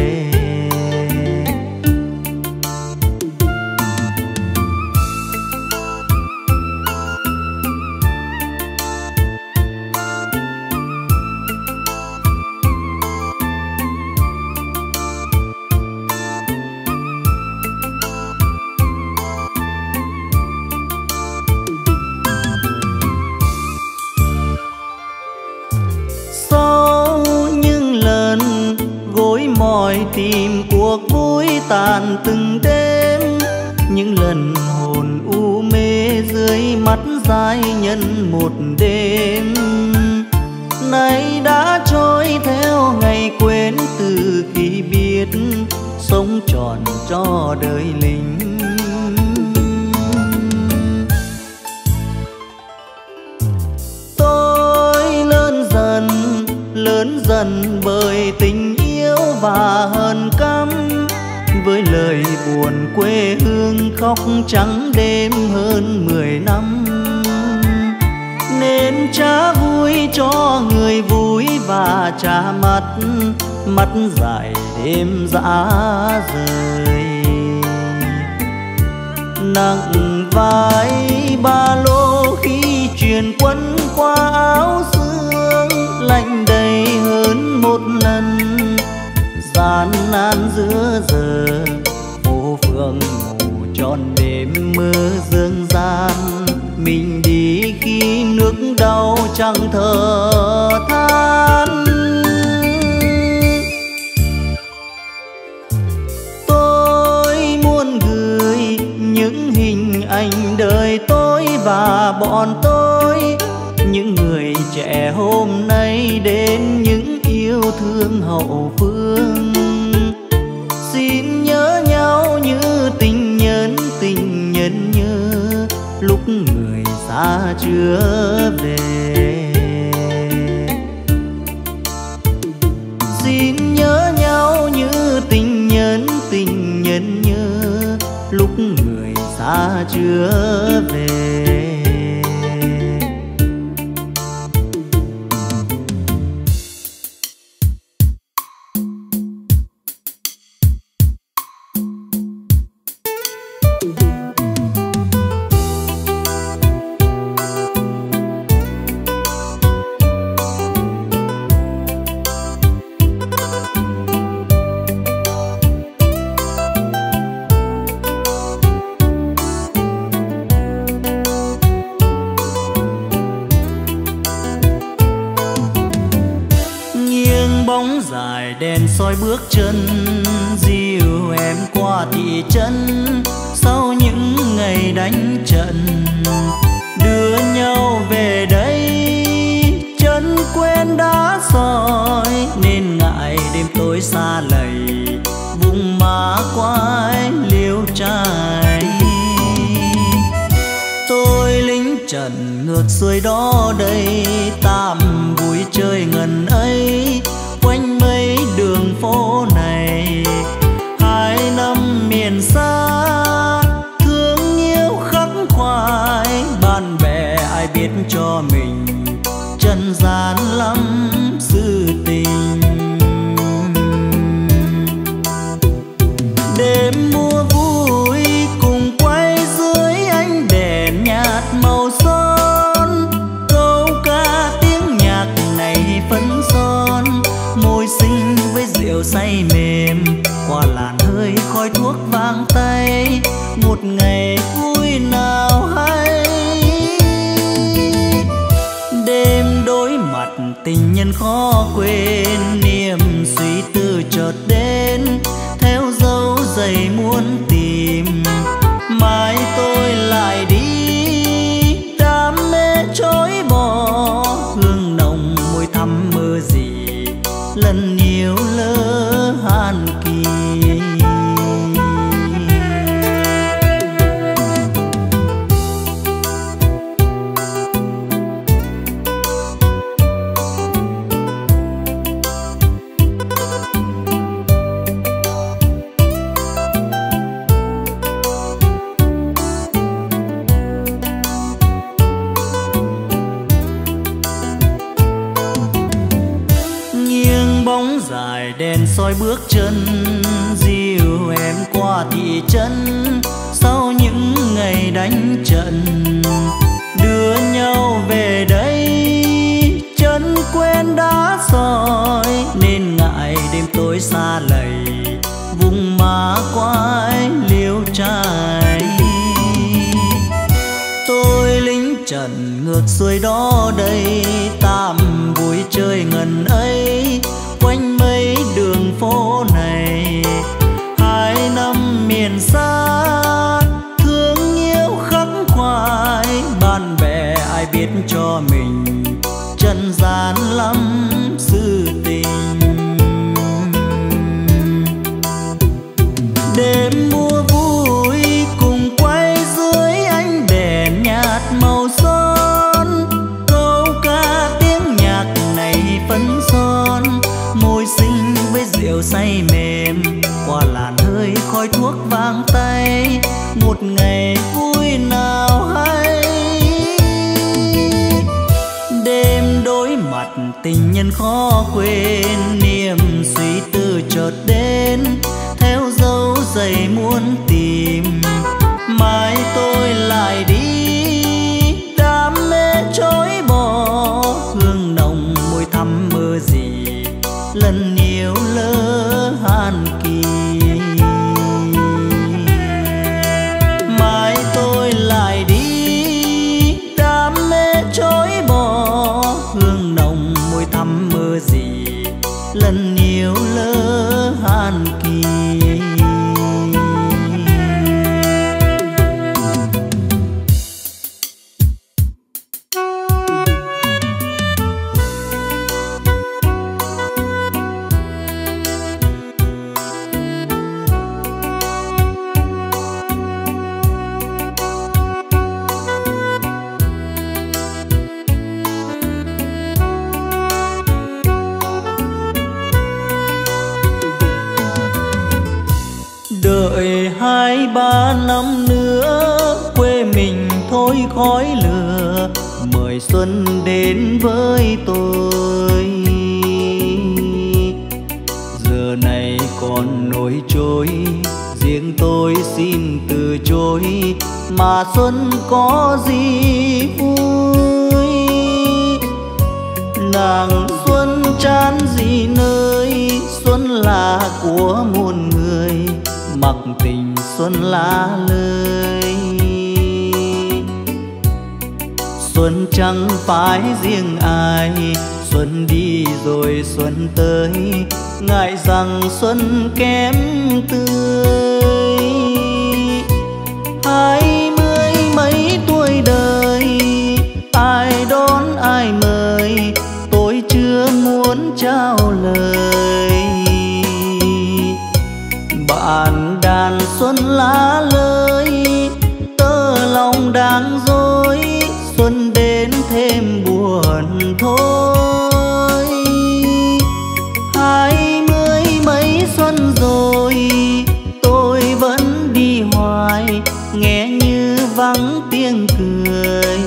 Tìm cuộc vui tàn từng đêm, những lần hồn u mê dưới mắt giai nhân một đêm. Nay đã trôi theo ngày quên từ khi biết sống trọn cho đời lính. Tôi lớn dần, lớn dần bởi tình yêu và hờn căm, với lời buồn quê hương khóc trắng đêm hơn mười năm. Nên trả vui cho người vui và trả mắt, mắt dại đêm dã rời. Nặng vai ba lô khi truyền quân qua áo xương, lạnh đầy hơn một lần gian nan giữa giờ. Phố phường ngủ trọn đêm mơ dương gian, mình đi khi nước đau chẳng thở than. Tôi muốn gửi những hình ảnh đời tôi và bọn tôi, những người trẻ hôm nay đến những yêu thương hậu phương. Xin nhớ nhau như tình nhân, tình nhân nhớ lúc người xa chưa về. Xin nhớ nhau như tình nhân, tình nhân nhớ lúc người xa chưa về. đèn soi bước chân dìu em qua thị trấn. Sau những ngày đánh trận đưa nhau về đây, chân quen đã soi nên ngại đêm tối xa lầy, vùng má quái liêu trai. Tôi lính trần ngược xuôi đó đây, tạm vui chơi ngần ấy quanh mấy đường phố này. Hai năm miền xa thương yêu khắc khoải, bạn bè ai biết cho mình trần gian lắm sự tình. Đêm mùa vui cùng quay dưới ánh đèn nhạt màu son, câu ca tiếng nhạc này phấn son, môi xinh với rượu say mềm qua làn hơi khói thuốc vang tay. Một ngày vui nào hay đêm đối mặt tình nhân khó quên, niềm suy tư chợt đến theo dấu giày muốn tìm. Mai tôi lại đi đam mê chối bỏ, hương nồng môi thắm mơ gì lần yêu lỡ han kỳ. Đèn soi bước chân dìu em qua thị trấn. Sau những ngày đánh trận đưa nhau về đây, chân quen đã soi nên ngại đêm tối xa lầy, vùng má quái liêu trai. Tôi lính trần ngược xuôi đó đây, tạm vui chơi ngần ấy quanh mấy đường phố này. Hai năm miền xa thương yêu khắc khoải, bạn bè ai biết cho mình trần gian lắm sự tình. Đêm mùa vui cùng quay dưới ánh đèn nhạt màu son, câu ca tiếng nhạc này phấn son, môi xinh với rượu say mềm qua làn hơi khói thuốc vang tay. Một ngày vui nào hay đêm đối mặt tình nhân khó quên, niềm suy tư chợt đến theo dấu giày muốn tìm. Mai tôi lại đi đam mê chối bỏ, hương nồng môi thắm mơ gì lần yêu lỡ han kỳ. Mai tôi lại đi đam mê chối bỏ, hương nồng môi thắm mơ gì lần yêu lỡ han kỳ. Đợi hai ba năm nữa quê mình thôi khói lửa, mời xuân đến với tôi. Giờ này còn nỗi trôi, riêng tôi xin từ chối, mà xuân có gì vui. Nàng xuân chán gì nơi, xuân là của muôn người, mặc tình xuân lá lơi. Xuân chẳng phải riêng ai, xuân đi rồi xuân tới, ngại rằng xuân kém tươi. Hai mươi mấy tuổi đời, ai đón ai mời, tôi chưa muốn trao lời. Bạn đàn xuân lá lơi, tơ lòng đang dối, xuân đến thêm buồn thôi. Hai mươi mấy xuân rồi, tôi vẫn đi hoài, nghe như vắng tiếng cười.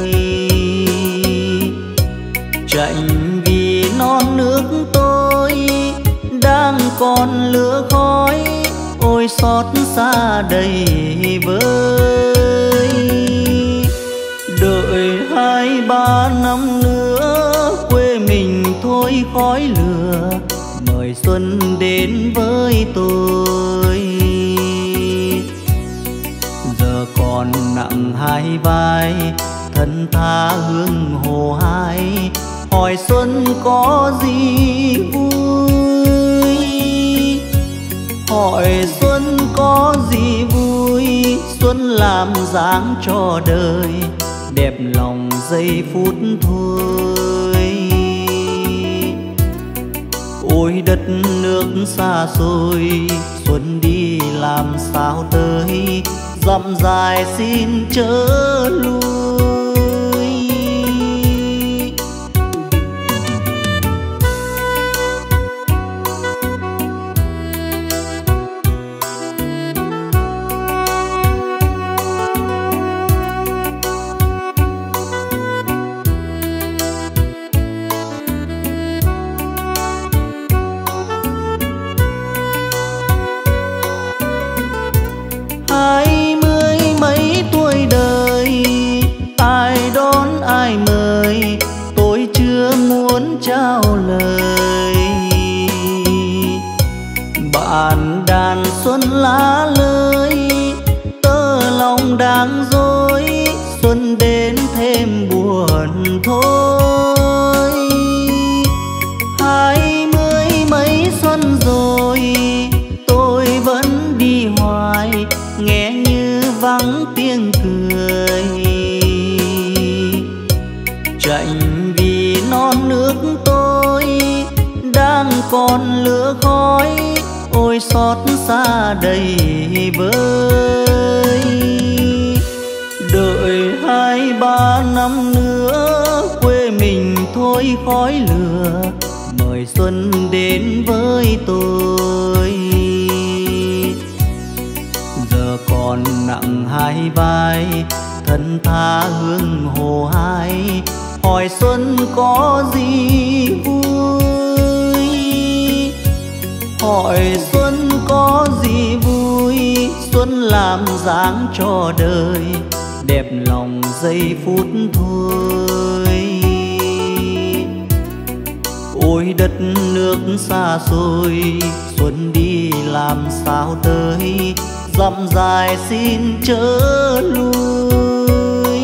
Chạnh vì non nước tôi đang còn lửa khói, ôi xót xa đầy vơi. Đợi hai ba năm nữa quê mình thôi khói lửa, mời xuân đến với tôi. Giờ còn nặng hai vai, thân tha hương hồ hai, hỏi xuân có gì vui. Hỏi xuân có gì vui, xuân làm dáng cho đời, đẹp lòng giây phút thôi. Ôi đất nước xa xôi, xuân đi làm sao tới, dặm dài xin chớ lui. Hai mươi mấy tuổi đời, ai đón ai mời, tôi chưa muốn trao lời. Bạn đàn xuân lá lơi, tơ lòng đang dối, xuân đến thêm buồn thôi. Hai mươi mấy xuân rồi, tôi vẫn đi hoài, nghe như vắng tiếng cười. Chạnh vì non nước tôi đang còn lửa khói, ôi xót xa đầy vơi. Đợi hai ba năm nữa quê mình thôi khói lửa, mời xuân đến với tôi. Giờ còn nặng hai vai, thân tha hương hồ hai, hỏi xuân có gì vui. Hỏi xuân có gì vui, xuân làm dáng cho đời, đẹp lòng giây phút thôi. Ôi đất nước xa xôi, xuân đi làm sao tới, dặm dài xin chớ lui.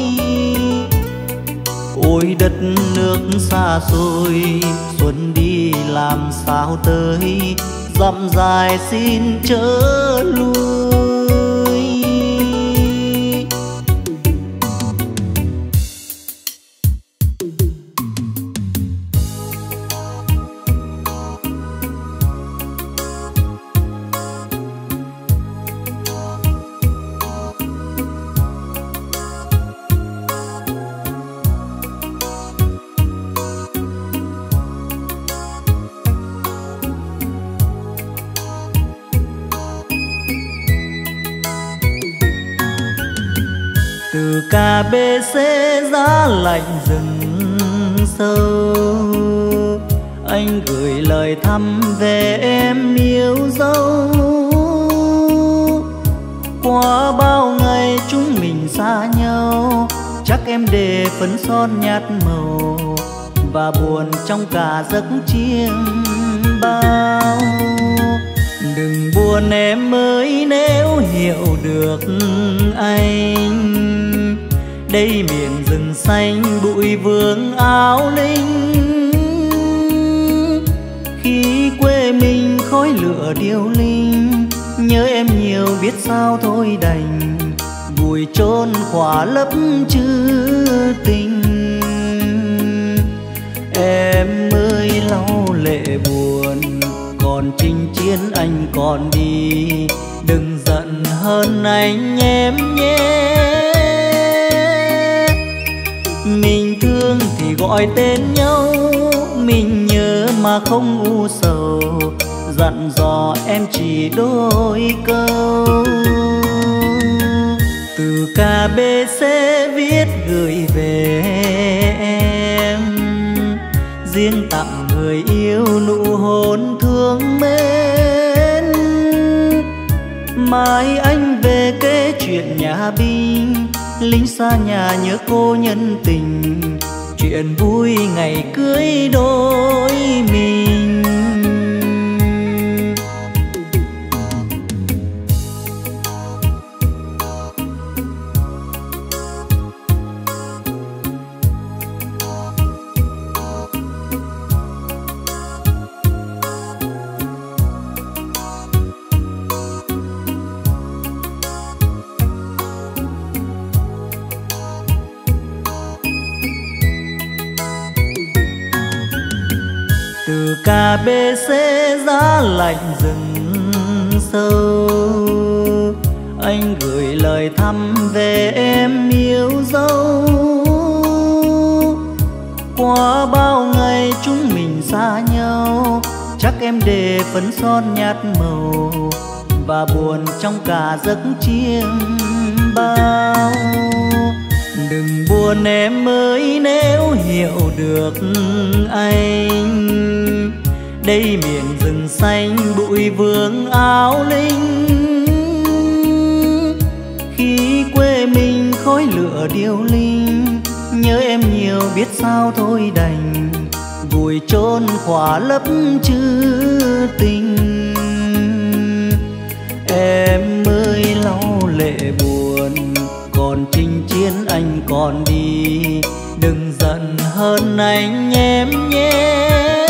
Ôi đất nước xa xôi, xuân đi làm sao tới, dặm dài xin chớ lui. Từ ca bê xê giá lạnh rừng sâu, anh gửi lời thăm về em yêu dấu. Qua bao ngày chúng mình xa nhau, chắc em để phấn son nhạt màu và buồn trong cả giấc chiêm bao. Đừng buồn em ơi nếu hiểu được anh, đây miền rừng xanh bụi vương áo linh. Khi quê mình khói lửa điêu linh, nhớ em nhiều biết sao thôi đành, vùi chôn khỏa lấp chữ tình. Em ơi lau lệ buồn, còn chinh chiến anh còn đi, đừng giận hơn anh em nhé. Mình thương thì gọi tên nhau, mình nhớ mà không u sầu, dặn dò em chỉ đôi câu. Từ ca bê xê viết gửi về em, riêng tặng người yêu nụ hôn thương mến. Mai anh về kể chuyện nhà binh, lính xa nhà nhớ cô nhân tình, chuyện vui ngày cưới đôi mình. Từ ca bê xê giá lạnh rừng sâu, anh gửi lời thăm về em yêu dấu. Qua bao ngày chúng mình xa nhau, chắc em để phấn son nhạt màu, và buồn trong cả giấc chiêm bao. Đừng buồn em ơi nếu hiểu được anh, đây miền rừng xanh bụi vương áo linh. Khi quê mình khói lửa điêu linh, nhớ em nhiều biết sao thôi đành, vùi chôn khỏa lấp chữ tình. Em ơi lau lệ buồn, còn chinh chiến anh còn đi, đừng giận hơn anh em nhé.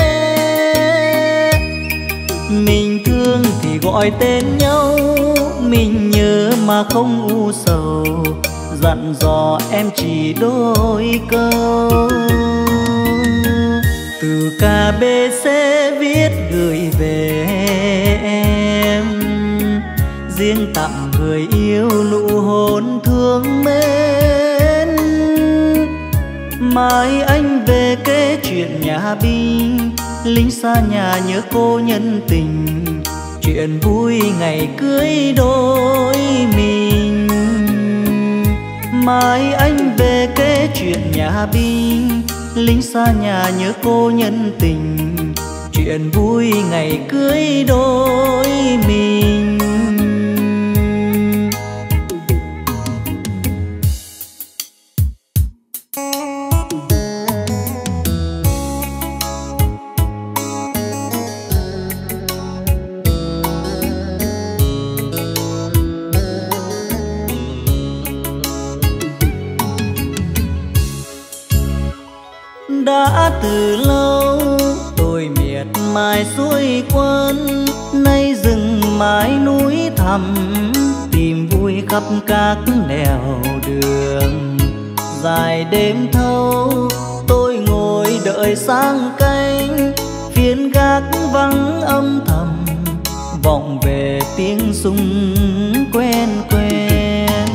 Mình thương thì gọi tên nhau, mình nhớ mà không u sầu, dặn dò em chỉ đôi câu. Từ ca bê xê viết gửi về em, riêng tặng người yêu nụ hôn thương mến. Mai anh về kể chuyện nhà binh, lính xa nhà nhớ cô nhân tình, chuyện vui ngày cưới đôi mình. Mai anh về kể chuyện nhà binh, lính xa nhà nhớ cô nhân tình, chuyện vui ngày cưới đôi mình. Đã từ lâu tôi miệt mài xuôi quân, nay rừng mái núi thẳm, tìm vui khắp các nẻo đường. Dài đêm thâu tôi ngồi đợi sáng canh, phiên gác vắng âm thầm, vọng về tiếng súng quen quen.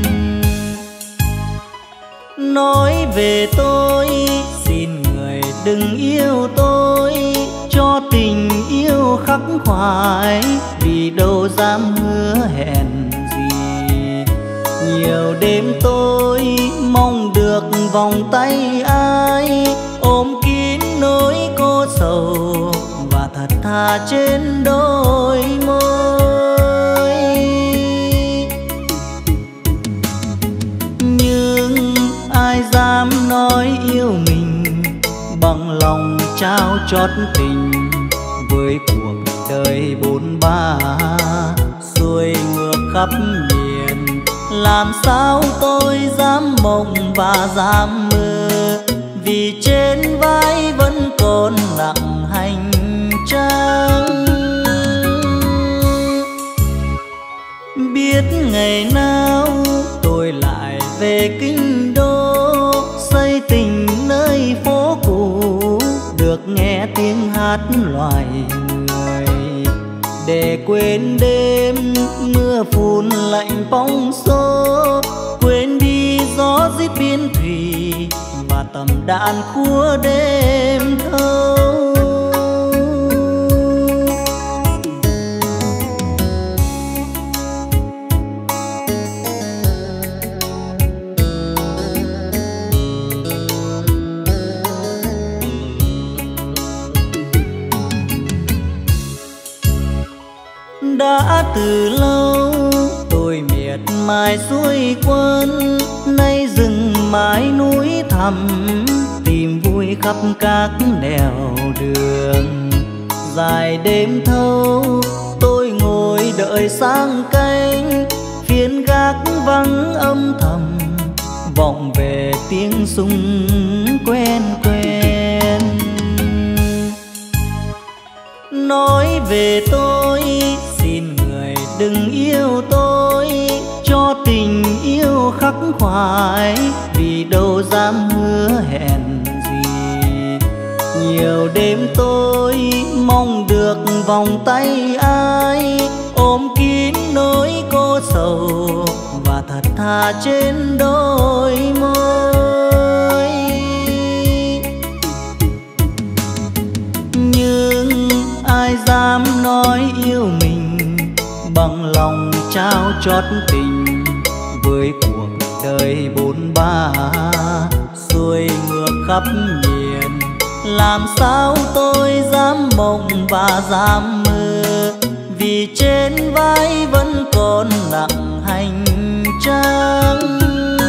Nói về tôi xin người đừng yêu tôi, cho tình yêu khắc khoải, vì đâu dám hứa hẹn gì. Nhiều đêm tôi mong được vòng tay ai, ôm kín nỗi cô sầu, và thật thà trên đôi môi. Nhưng ai dám nói yêu mình, bằng lòng trao chót tình, với cuộc đời bôn ba xuôi ngược khắp miền làm sao tôi dám mộng và dám mơ, vì trên vai vẫn còn nặng hành trang. Biết ngày nào tôi lại về kinh đô, xây tình nơi phố cũ, được nghe tiếng hát loài người, để quên đêm mưa phùn lạnh bóng xô, quên đi gió rít biên thủy và tầm đàn khua đêm thâu. Đã từ lâu tôi miệt mài xuôi quân, nay rừng mái núi thẳm, tìm vui khắp các nẻo đường. Dài đêm thâu tôi ngồi đợi sáng canh, phiên gác vắng âm thầm, vọng về tiếng súng quen quen. Nói về tôi xin người đừng yêu tôi, cho tình yêu khắc khoải, vì đâu dám hứa hẹn gì. Nhiều đêm tôi mong được vòng tay ai, ôm kín nỗi cô sầu và thật thà trên đôi môi. Nhưng ai dám nói yêu mình bằng lòng trao chót tình, với cuộc đời bôn ba xuôi ngược khắp miền. Làm sao tôi dám mộng và dám mơ, vì trên vai vẫn còn nặng hành trang.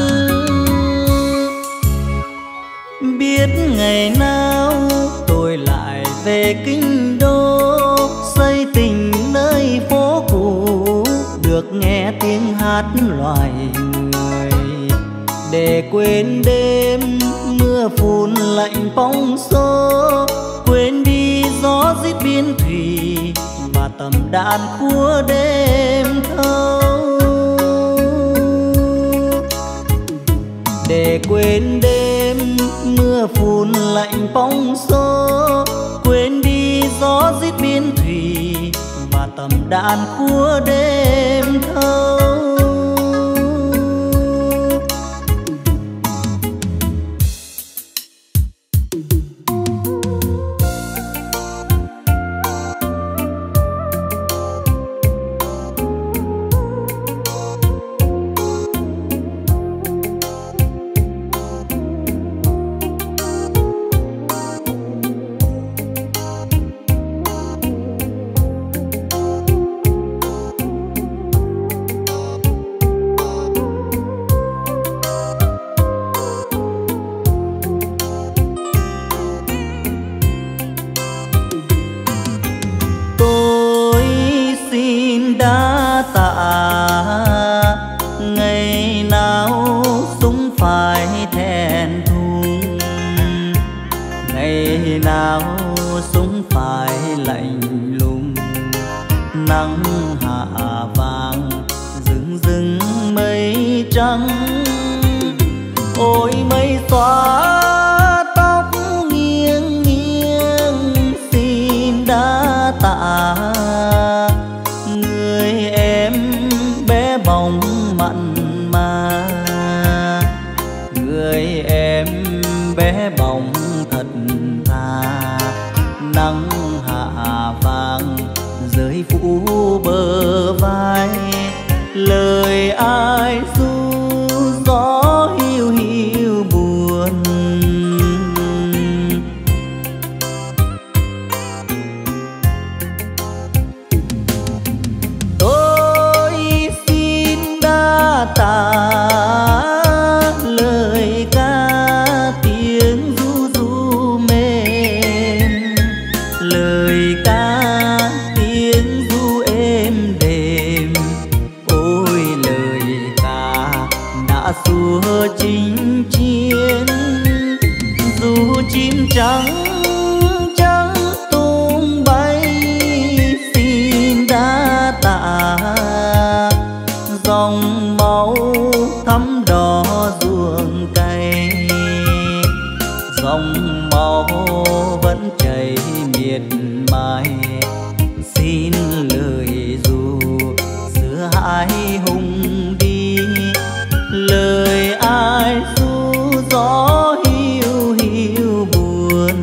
Biết ngày nào tôi lại về kinh đô, xây tình nơi phố cũ, được nghe tiếng hát loài người, để quên đêm mưa phùn lạnh bóng xô, quên đi gió rít biên thủy và tầm đàn khua đêm thâu. Để quên đêm mưa phùn lạnh bóng xô, quên đi gió rít biên thủy và tầm đàn khua đêm thâu. Ngày nào súng phải thẹn thùng, ngày nào súng phải lạnh lùng. Nắng hạ vàng rừng rừng mây trắng, ôi mây xóa tóc nghiêng nghiêng xin đã tạ. Người em bé bỏng mặn mà, người em bé bỏng thật thà. Nắng hạ vàng rơi phủ bờ vai, lời ai ru gió hiu hiu buồn. Tôi xin đa tạ lời ca tiếng ru ru mềm, lời ca tiếng ru êm đềm, chim trắng trắng tung bay, xin đã tạ dòng máu thắm đỏ ruộng cày, dòng máu vẫn chảy miệt mài, xin lời dù giữa hai hùng đi, lời ai ru gió hiu hiu buồn.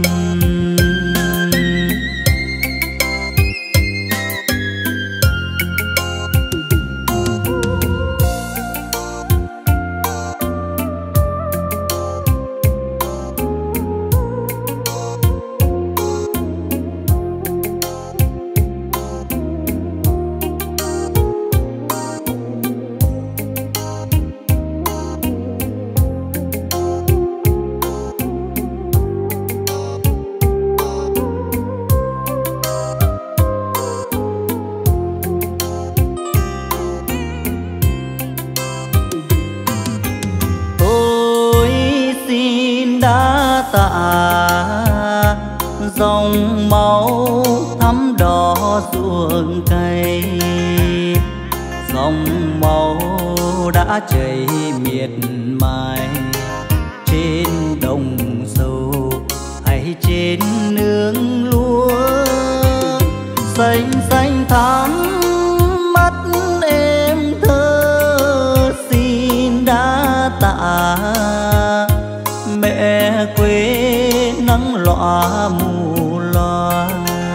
Tạ dòng máu thắm đỏ ruộng cày, dòng máu đã chảy miệt mài trên đồng sâu hay trên nương lúa, xanh xanh thắm mắt em thơ, xin đã tạ mẹ quê nắng lọa mù loa,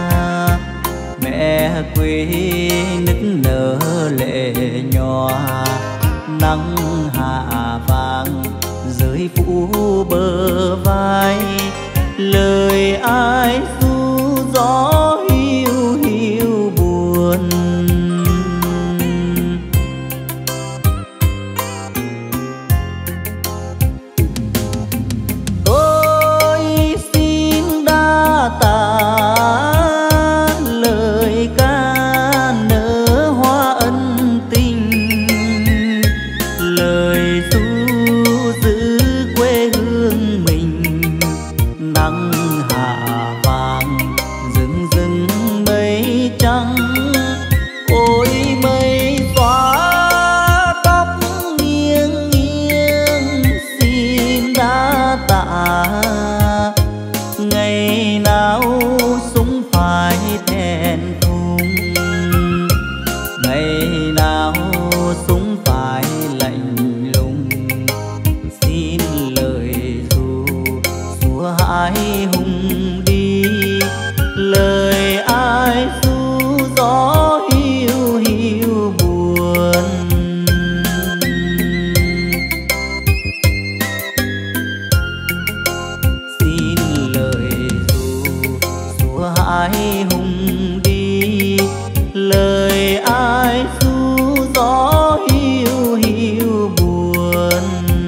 mẹ quê nức nở lệ nhòa, nắng hạ vàng rơi phủ bờ vai, lời ai ru gió hiu hiu buồn. Lời ca nở hoa ân tình, lời ru giữ quê hương mình, nắng hạ vàng rừng rừng mây trắng, ôi mây xóa tóc nghiêng nghiêng, xin đã tạ ngày nào súng phải thẹn thùng, ngày nào súng phải lạnh lùng, xin lời ru xua hai hùng đi, lời ai ru gió hiu hiu buồn. Ai hùng đi, lời ai ru gió hiu hiu buồn.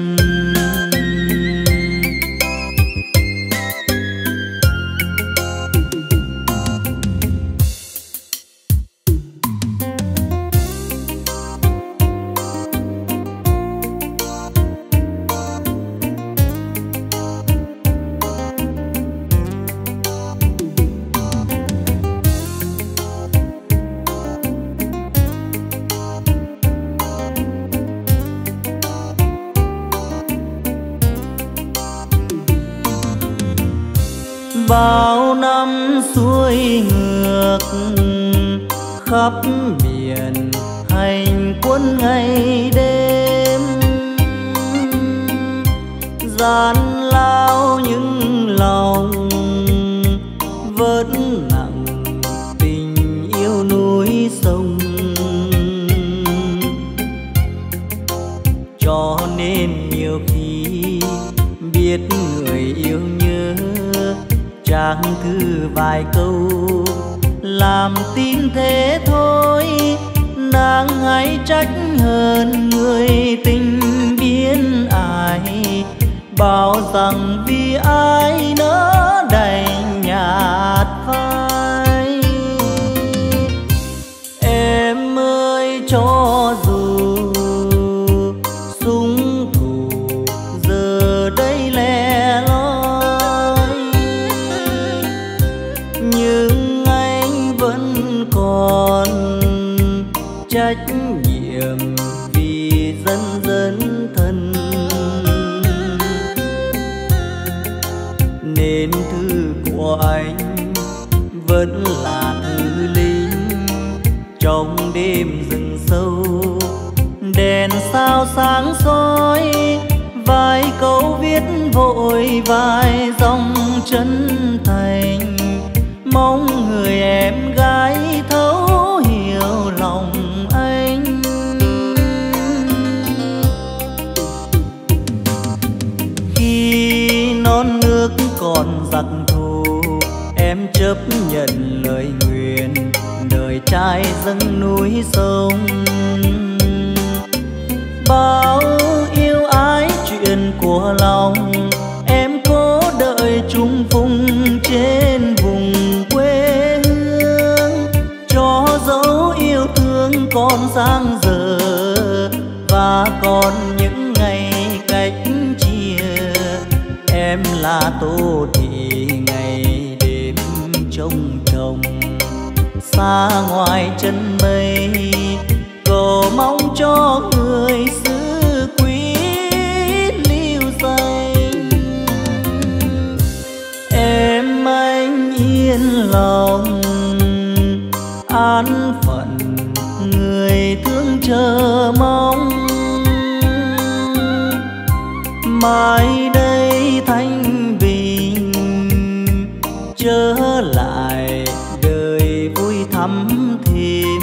Bao năm xuôi ngược khắp biển hành quân ngày đêm, gian lao những lòng vẫn nặng tình yêu núi sông, cho nên nhiều khi biết người yêu nhớ, chàng thư vài câu làm tin thế thôi, nàng hãy trách hơn người tình biến ai, bảo rằng vì ai nỡ đành nhạt phai. Em ơi cho dù súng thủ giờ đây lẻ loi, đến thư của anh vẫn là thư lính. Trong đêm rừng sâu đèn sao sáng soi, vài câu viết vội vài dòng chân thành, mong người em gái thấu hiểu lòng anh. Khi non nước còn giặc thù, em chấp nhận lời nguyện đời trai dâng núi sông. Bao yêu ái chuyện của lòng, em cố đợi chung phùng trên vùng quê hương, cho dấu yêu thương còn dang dở và còn những ngày cách chia. Em là Tô Thị ngày đêm trông trông xa ngoài chân mây, cầu mong cho người xứ quý lưu danh. Em anh yên lòng an phận, người thương chờ mong. Mai đây thanh bình trở lại, đời vui thắm thêm.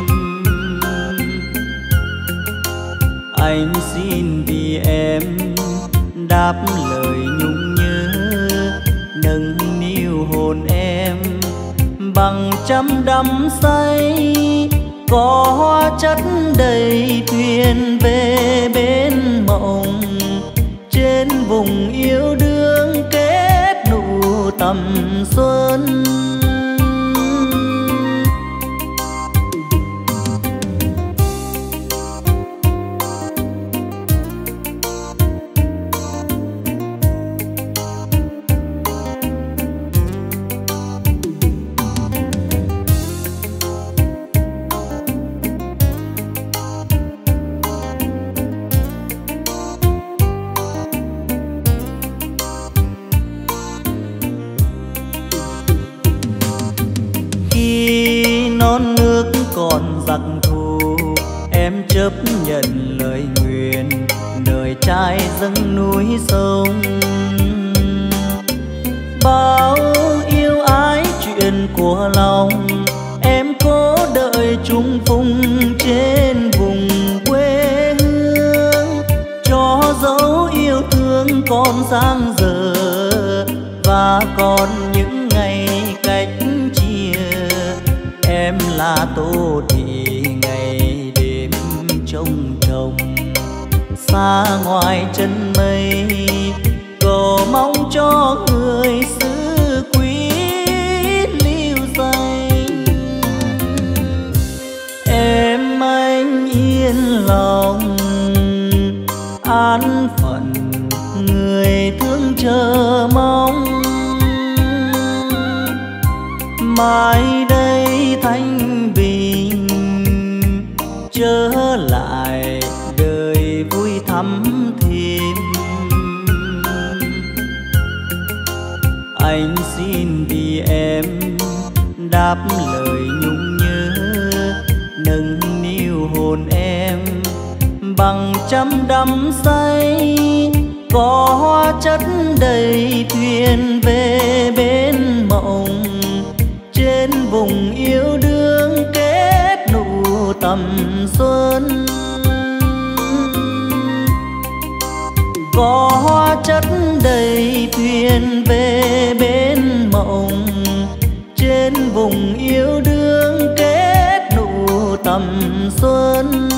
Anh xin vì em đáp lời nhung nhớ, nâng niu hồn em bằng trăm đắm say. Có hoa chất đầy thuyền về bên mộng, trên vùng yêu đương kết nụ tầm xuân. Non nước còn giặc thù, em chấp nhận lời nguyện đời trai dâng núi sông. Bao yêu ái chuyện của lòng, em cố đợi chung phùng trên vùng quê hương, cho dấu yêu thương còn dang dở và còn những ngày cách chia. Em là Tô Thị ngày đêm trông trông xa ngoài chân mây, cầu mong cho người xứ quý lưu danh. Em anh yên lòng an phận, người thương chờ mong. Mai đây thanh bình trở lại, đời vui thắm thêm. Anh xin vì em đáp lời nhung nhớ, nâng niu hồn em bằng trăm đắm say. Có hoa chất đầy thuyền về bên mộng, trên vùng yêu đương kết nụ tầm xuân. Có hoa chất đầy thuyền về bên mộng, trên vùng yêu đương kết nụ tầm xuân.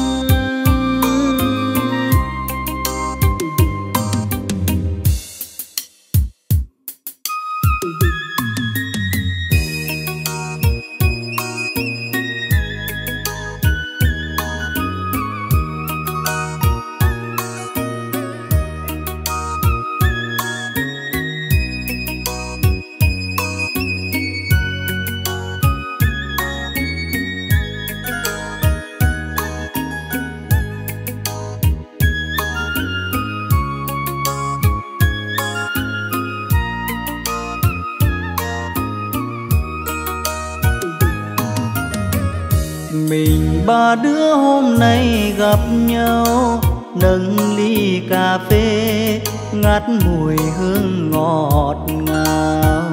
Mình ba đứa hôm nay gặp nhau, nâng ly cà phê ngát mùi hương ngọt ngào.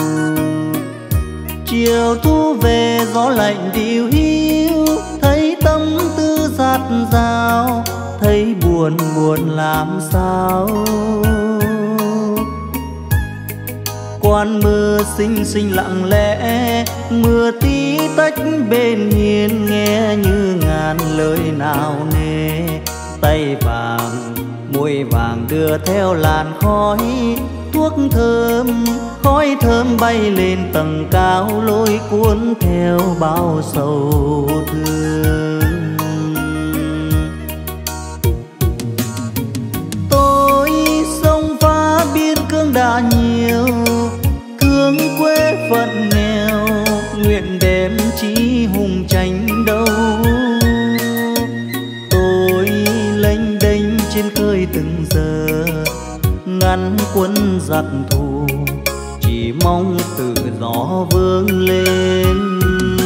Chiều thu về gió lạnh điêu hiu, thấy tâm tư dạt dào, thấy buồn buồn làm sao. Quan mưa xinh xinh lặng lẽ, mưa tí tách bên hiên, nghe như ngàn lời nào nề. Tay vàng môi vàng đưa theo làn khói thuốc thơm, khói thơm bay lên tầng cao, lối cuốn theo bao sầu thương. Tôi sông pha biên cương đã nhiều, thương quê phận nghèo, nguyện đem chí hùng tranh đấu. Tôi lênh đênh trên khơi từng giờ, ngăn quân giặc thù, chỉ mong tự gió vươn lên.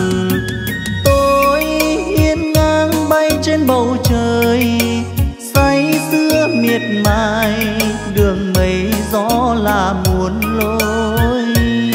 Tôi hiên ngang bay trên bầu trời, say sưa miệt mài, đường mây gió là muôn lối.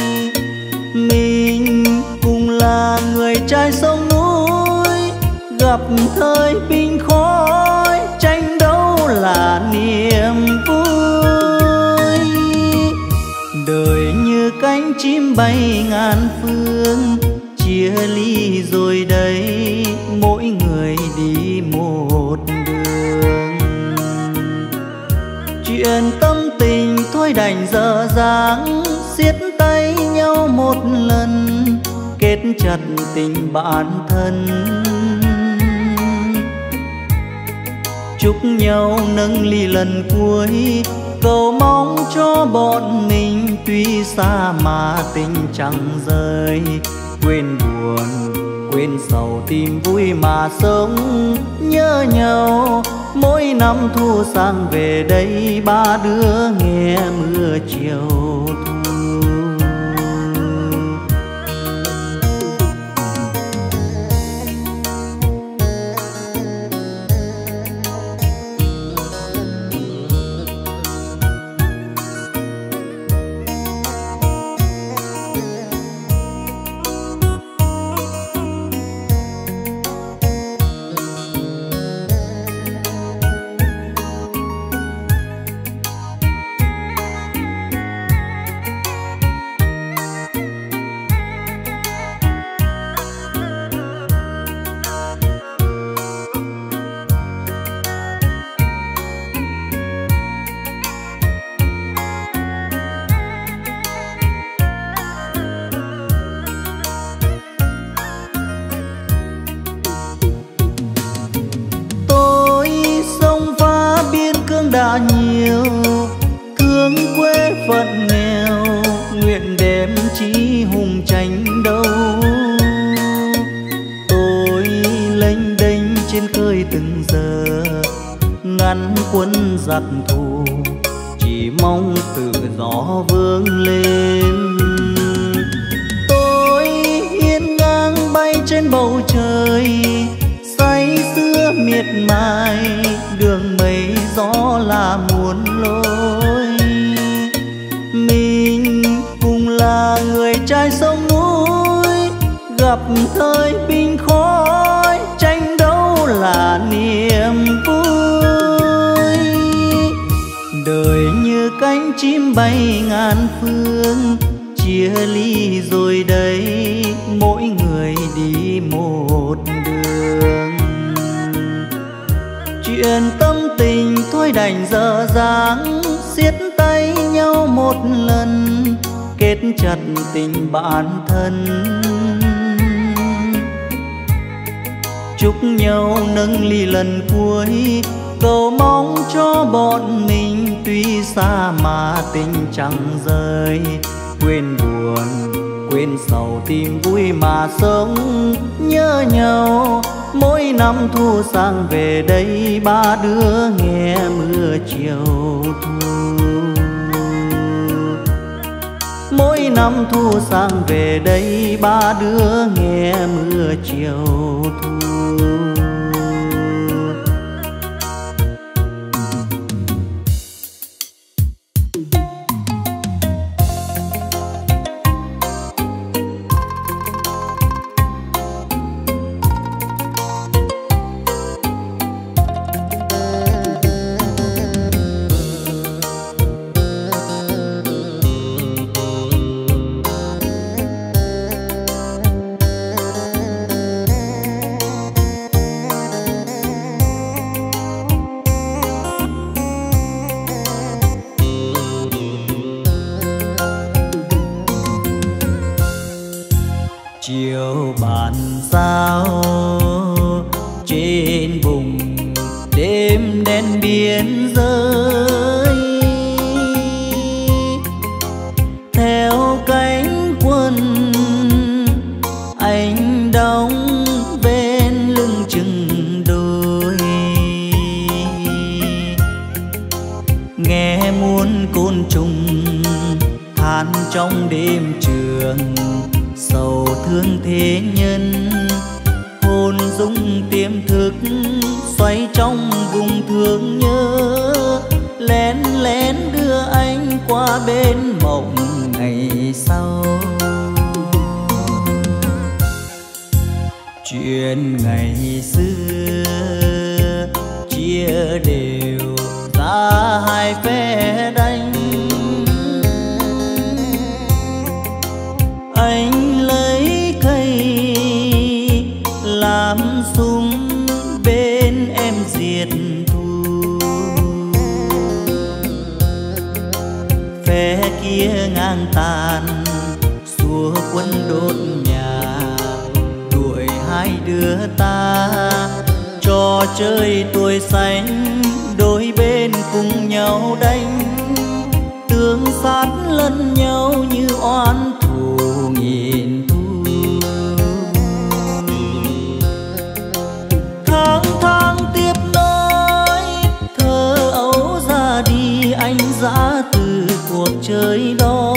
Mình cùng là người trai sông núi, gặp thời binh khói, tranh đấu là niềm vui. Đời như cánh chim bay ngàn phương, chia ly rồi đây, mỗi người đi một đường. Chuyện tâm tình thôi đành dở dáng, siết tay nhau một lần, kết chặt tình bạn thân. Chúc nhau nâng ly lần cuối, cầu mong cho bọn mình tuy xa mà tình chẳng rời. Quên buồn quên sầu tìm vui mà sống, nhớ nhau mỗi năm thu sang về đây, ba đứa nghe mưa chiều thu. Đã nhiều thương quê phận nghèo, nguyện đem chí hùng tranh đấu. Tôi lênh đênh trên khơi từng giờ, ngăn quân giặc thù, chỉ mong tự gió vươn lên. Tôi hiên ngang bay trên bầu trời, say sưa miệt mài, đường mây gió là muôn lối. Mình cùng là người trai sông núi, gặp thời binh khói, tranh đấu là niềm vui. Đời như cánh chim bay ngàn phương, chia ly rồi đây, mỗi người đi một đường. Chuyện tâm tình thôi đành dở dáng, siết tay nhau một lần, kết chặt tình bạn thân. Chúc nhau nâng ly lần cuối, cầu mong cho bọn mình tuy xa mà tình chẳng rời. Quên buồn quên sầu tìm vui mà sống, nhớ nhau mỗi năm thu sang về đây, ba đứa nghe mưa chiều thu. Mỗi năm thu sang về đây ba đứa nghe mưa chiều thu. Chiều bàn giao trên vùng đêm đen biên giới, theo cánh quân anh đóng bên lưng chừng đôi, nghe muôn côn trùng than trong đêm trường, sầu thương thế nhân hồn dung tiềm thức xoay trong vùng thương nhớ, lén lén đưa anh qua bên mộng ngày sau. Chuyện ngày xưa chia đều ra hai phe đánh, anh lấy cây làm súng bên em diệt thù, phe kia ngang tàn xua quân đốt nhà, đuổi hai đứa ta trò chơi tuổi xanh, đôi bên cùng nhau đánh, tương sát lẫn nhau như oán thù nghìn thu. Tháng tháng tiếp nối thơ ấu ra đi, anh dã từ cuộc chơi đó.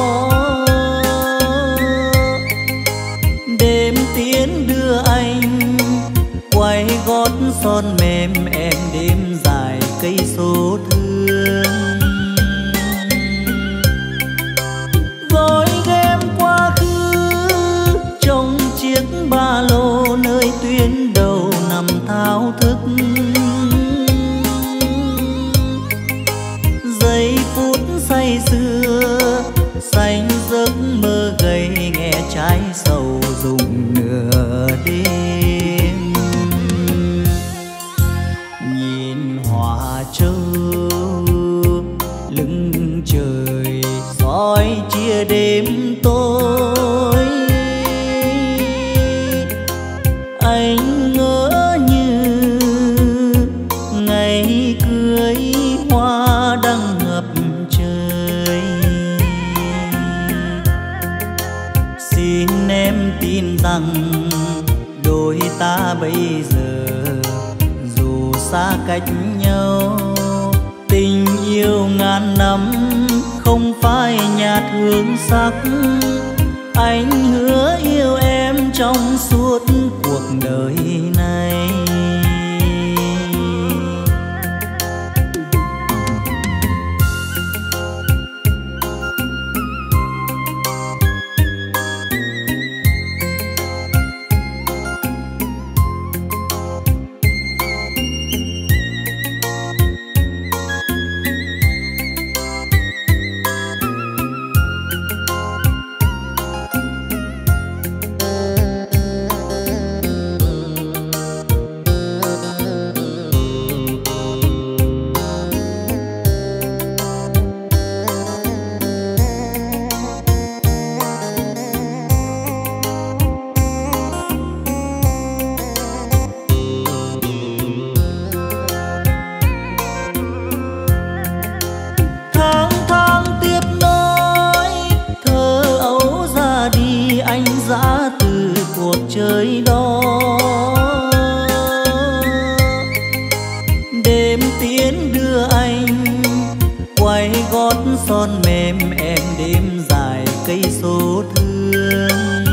Đêm tiến đưa anh quay gót son mềm em đêm dài cây số thương, gói ghém quá khứ trong chiếc ba lô nơi tuyến đầu nằm thao thức. Giây phút say sưa xanh giấc mơ gầy, nghe trái sầu rụng nửa đêm. Nhìn hoa châu lưng trời soi chia đêm tối, anh ngỡ như ngày cưới hoa đang ngập trời. Xin em tin rằng đôi ta bây giờ dù xa cách nhau, tình yêu ngàn năm không phai nhạt hương sắc. Anh hứa yêu em trong suốt cuộc đời này. cây số thương.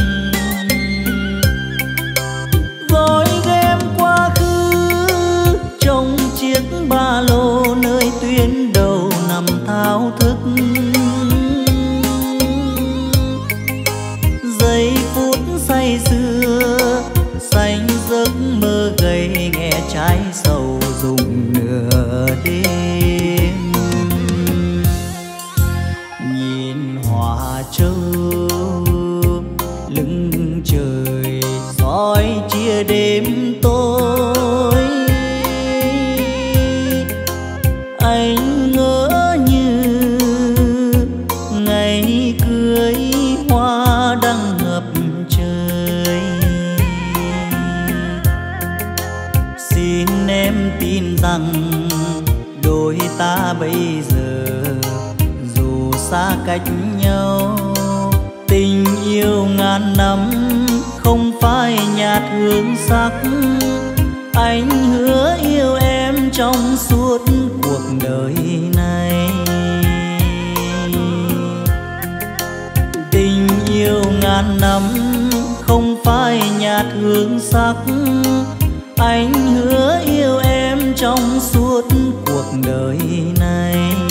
Gói ghém quá khứ trong chiếc ba lô nơi tuyến đầu nằm thao thức. Giây phút say sưa xanh giấc mơ gầy nghe trái sầu rụng nửa đêm. Nhìn hoa châu lưng trời soi chia đêm tối, anh ngỡ như ngày cưới hoa đang ngập trời. Xin em tin rằng đôi ta bây giờ dù xa cách nhau, tình yêu ngàn năm không phai nhạt hương sắc. Anh hứa yêu em trong suốt cuộc đời này. Tình yêu ngàn năm không phai nhạt hương sắc. Anh hứa yêu em trong suốt cuộc đời này.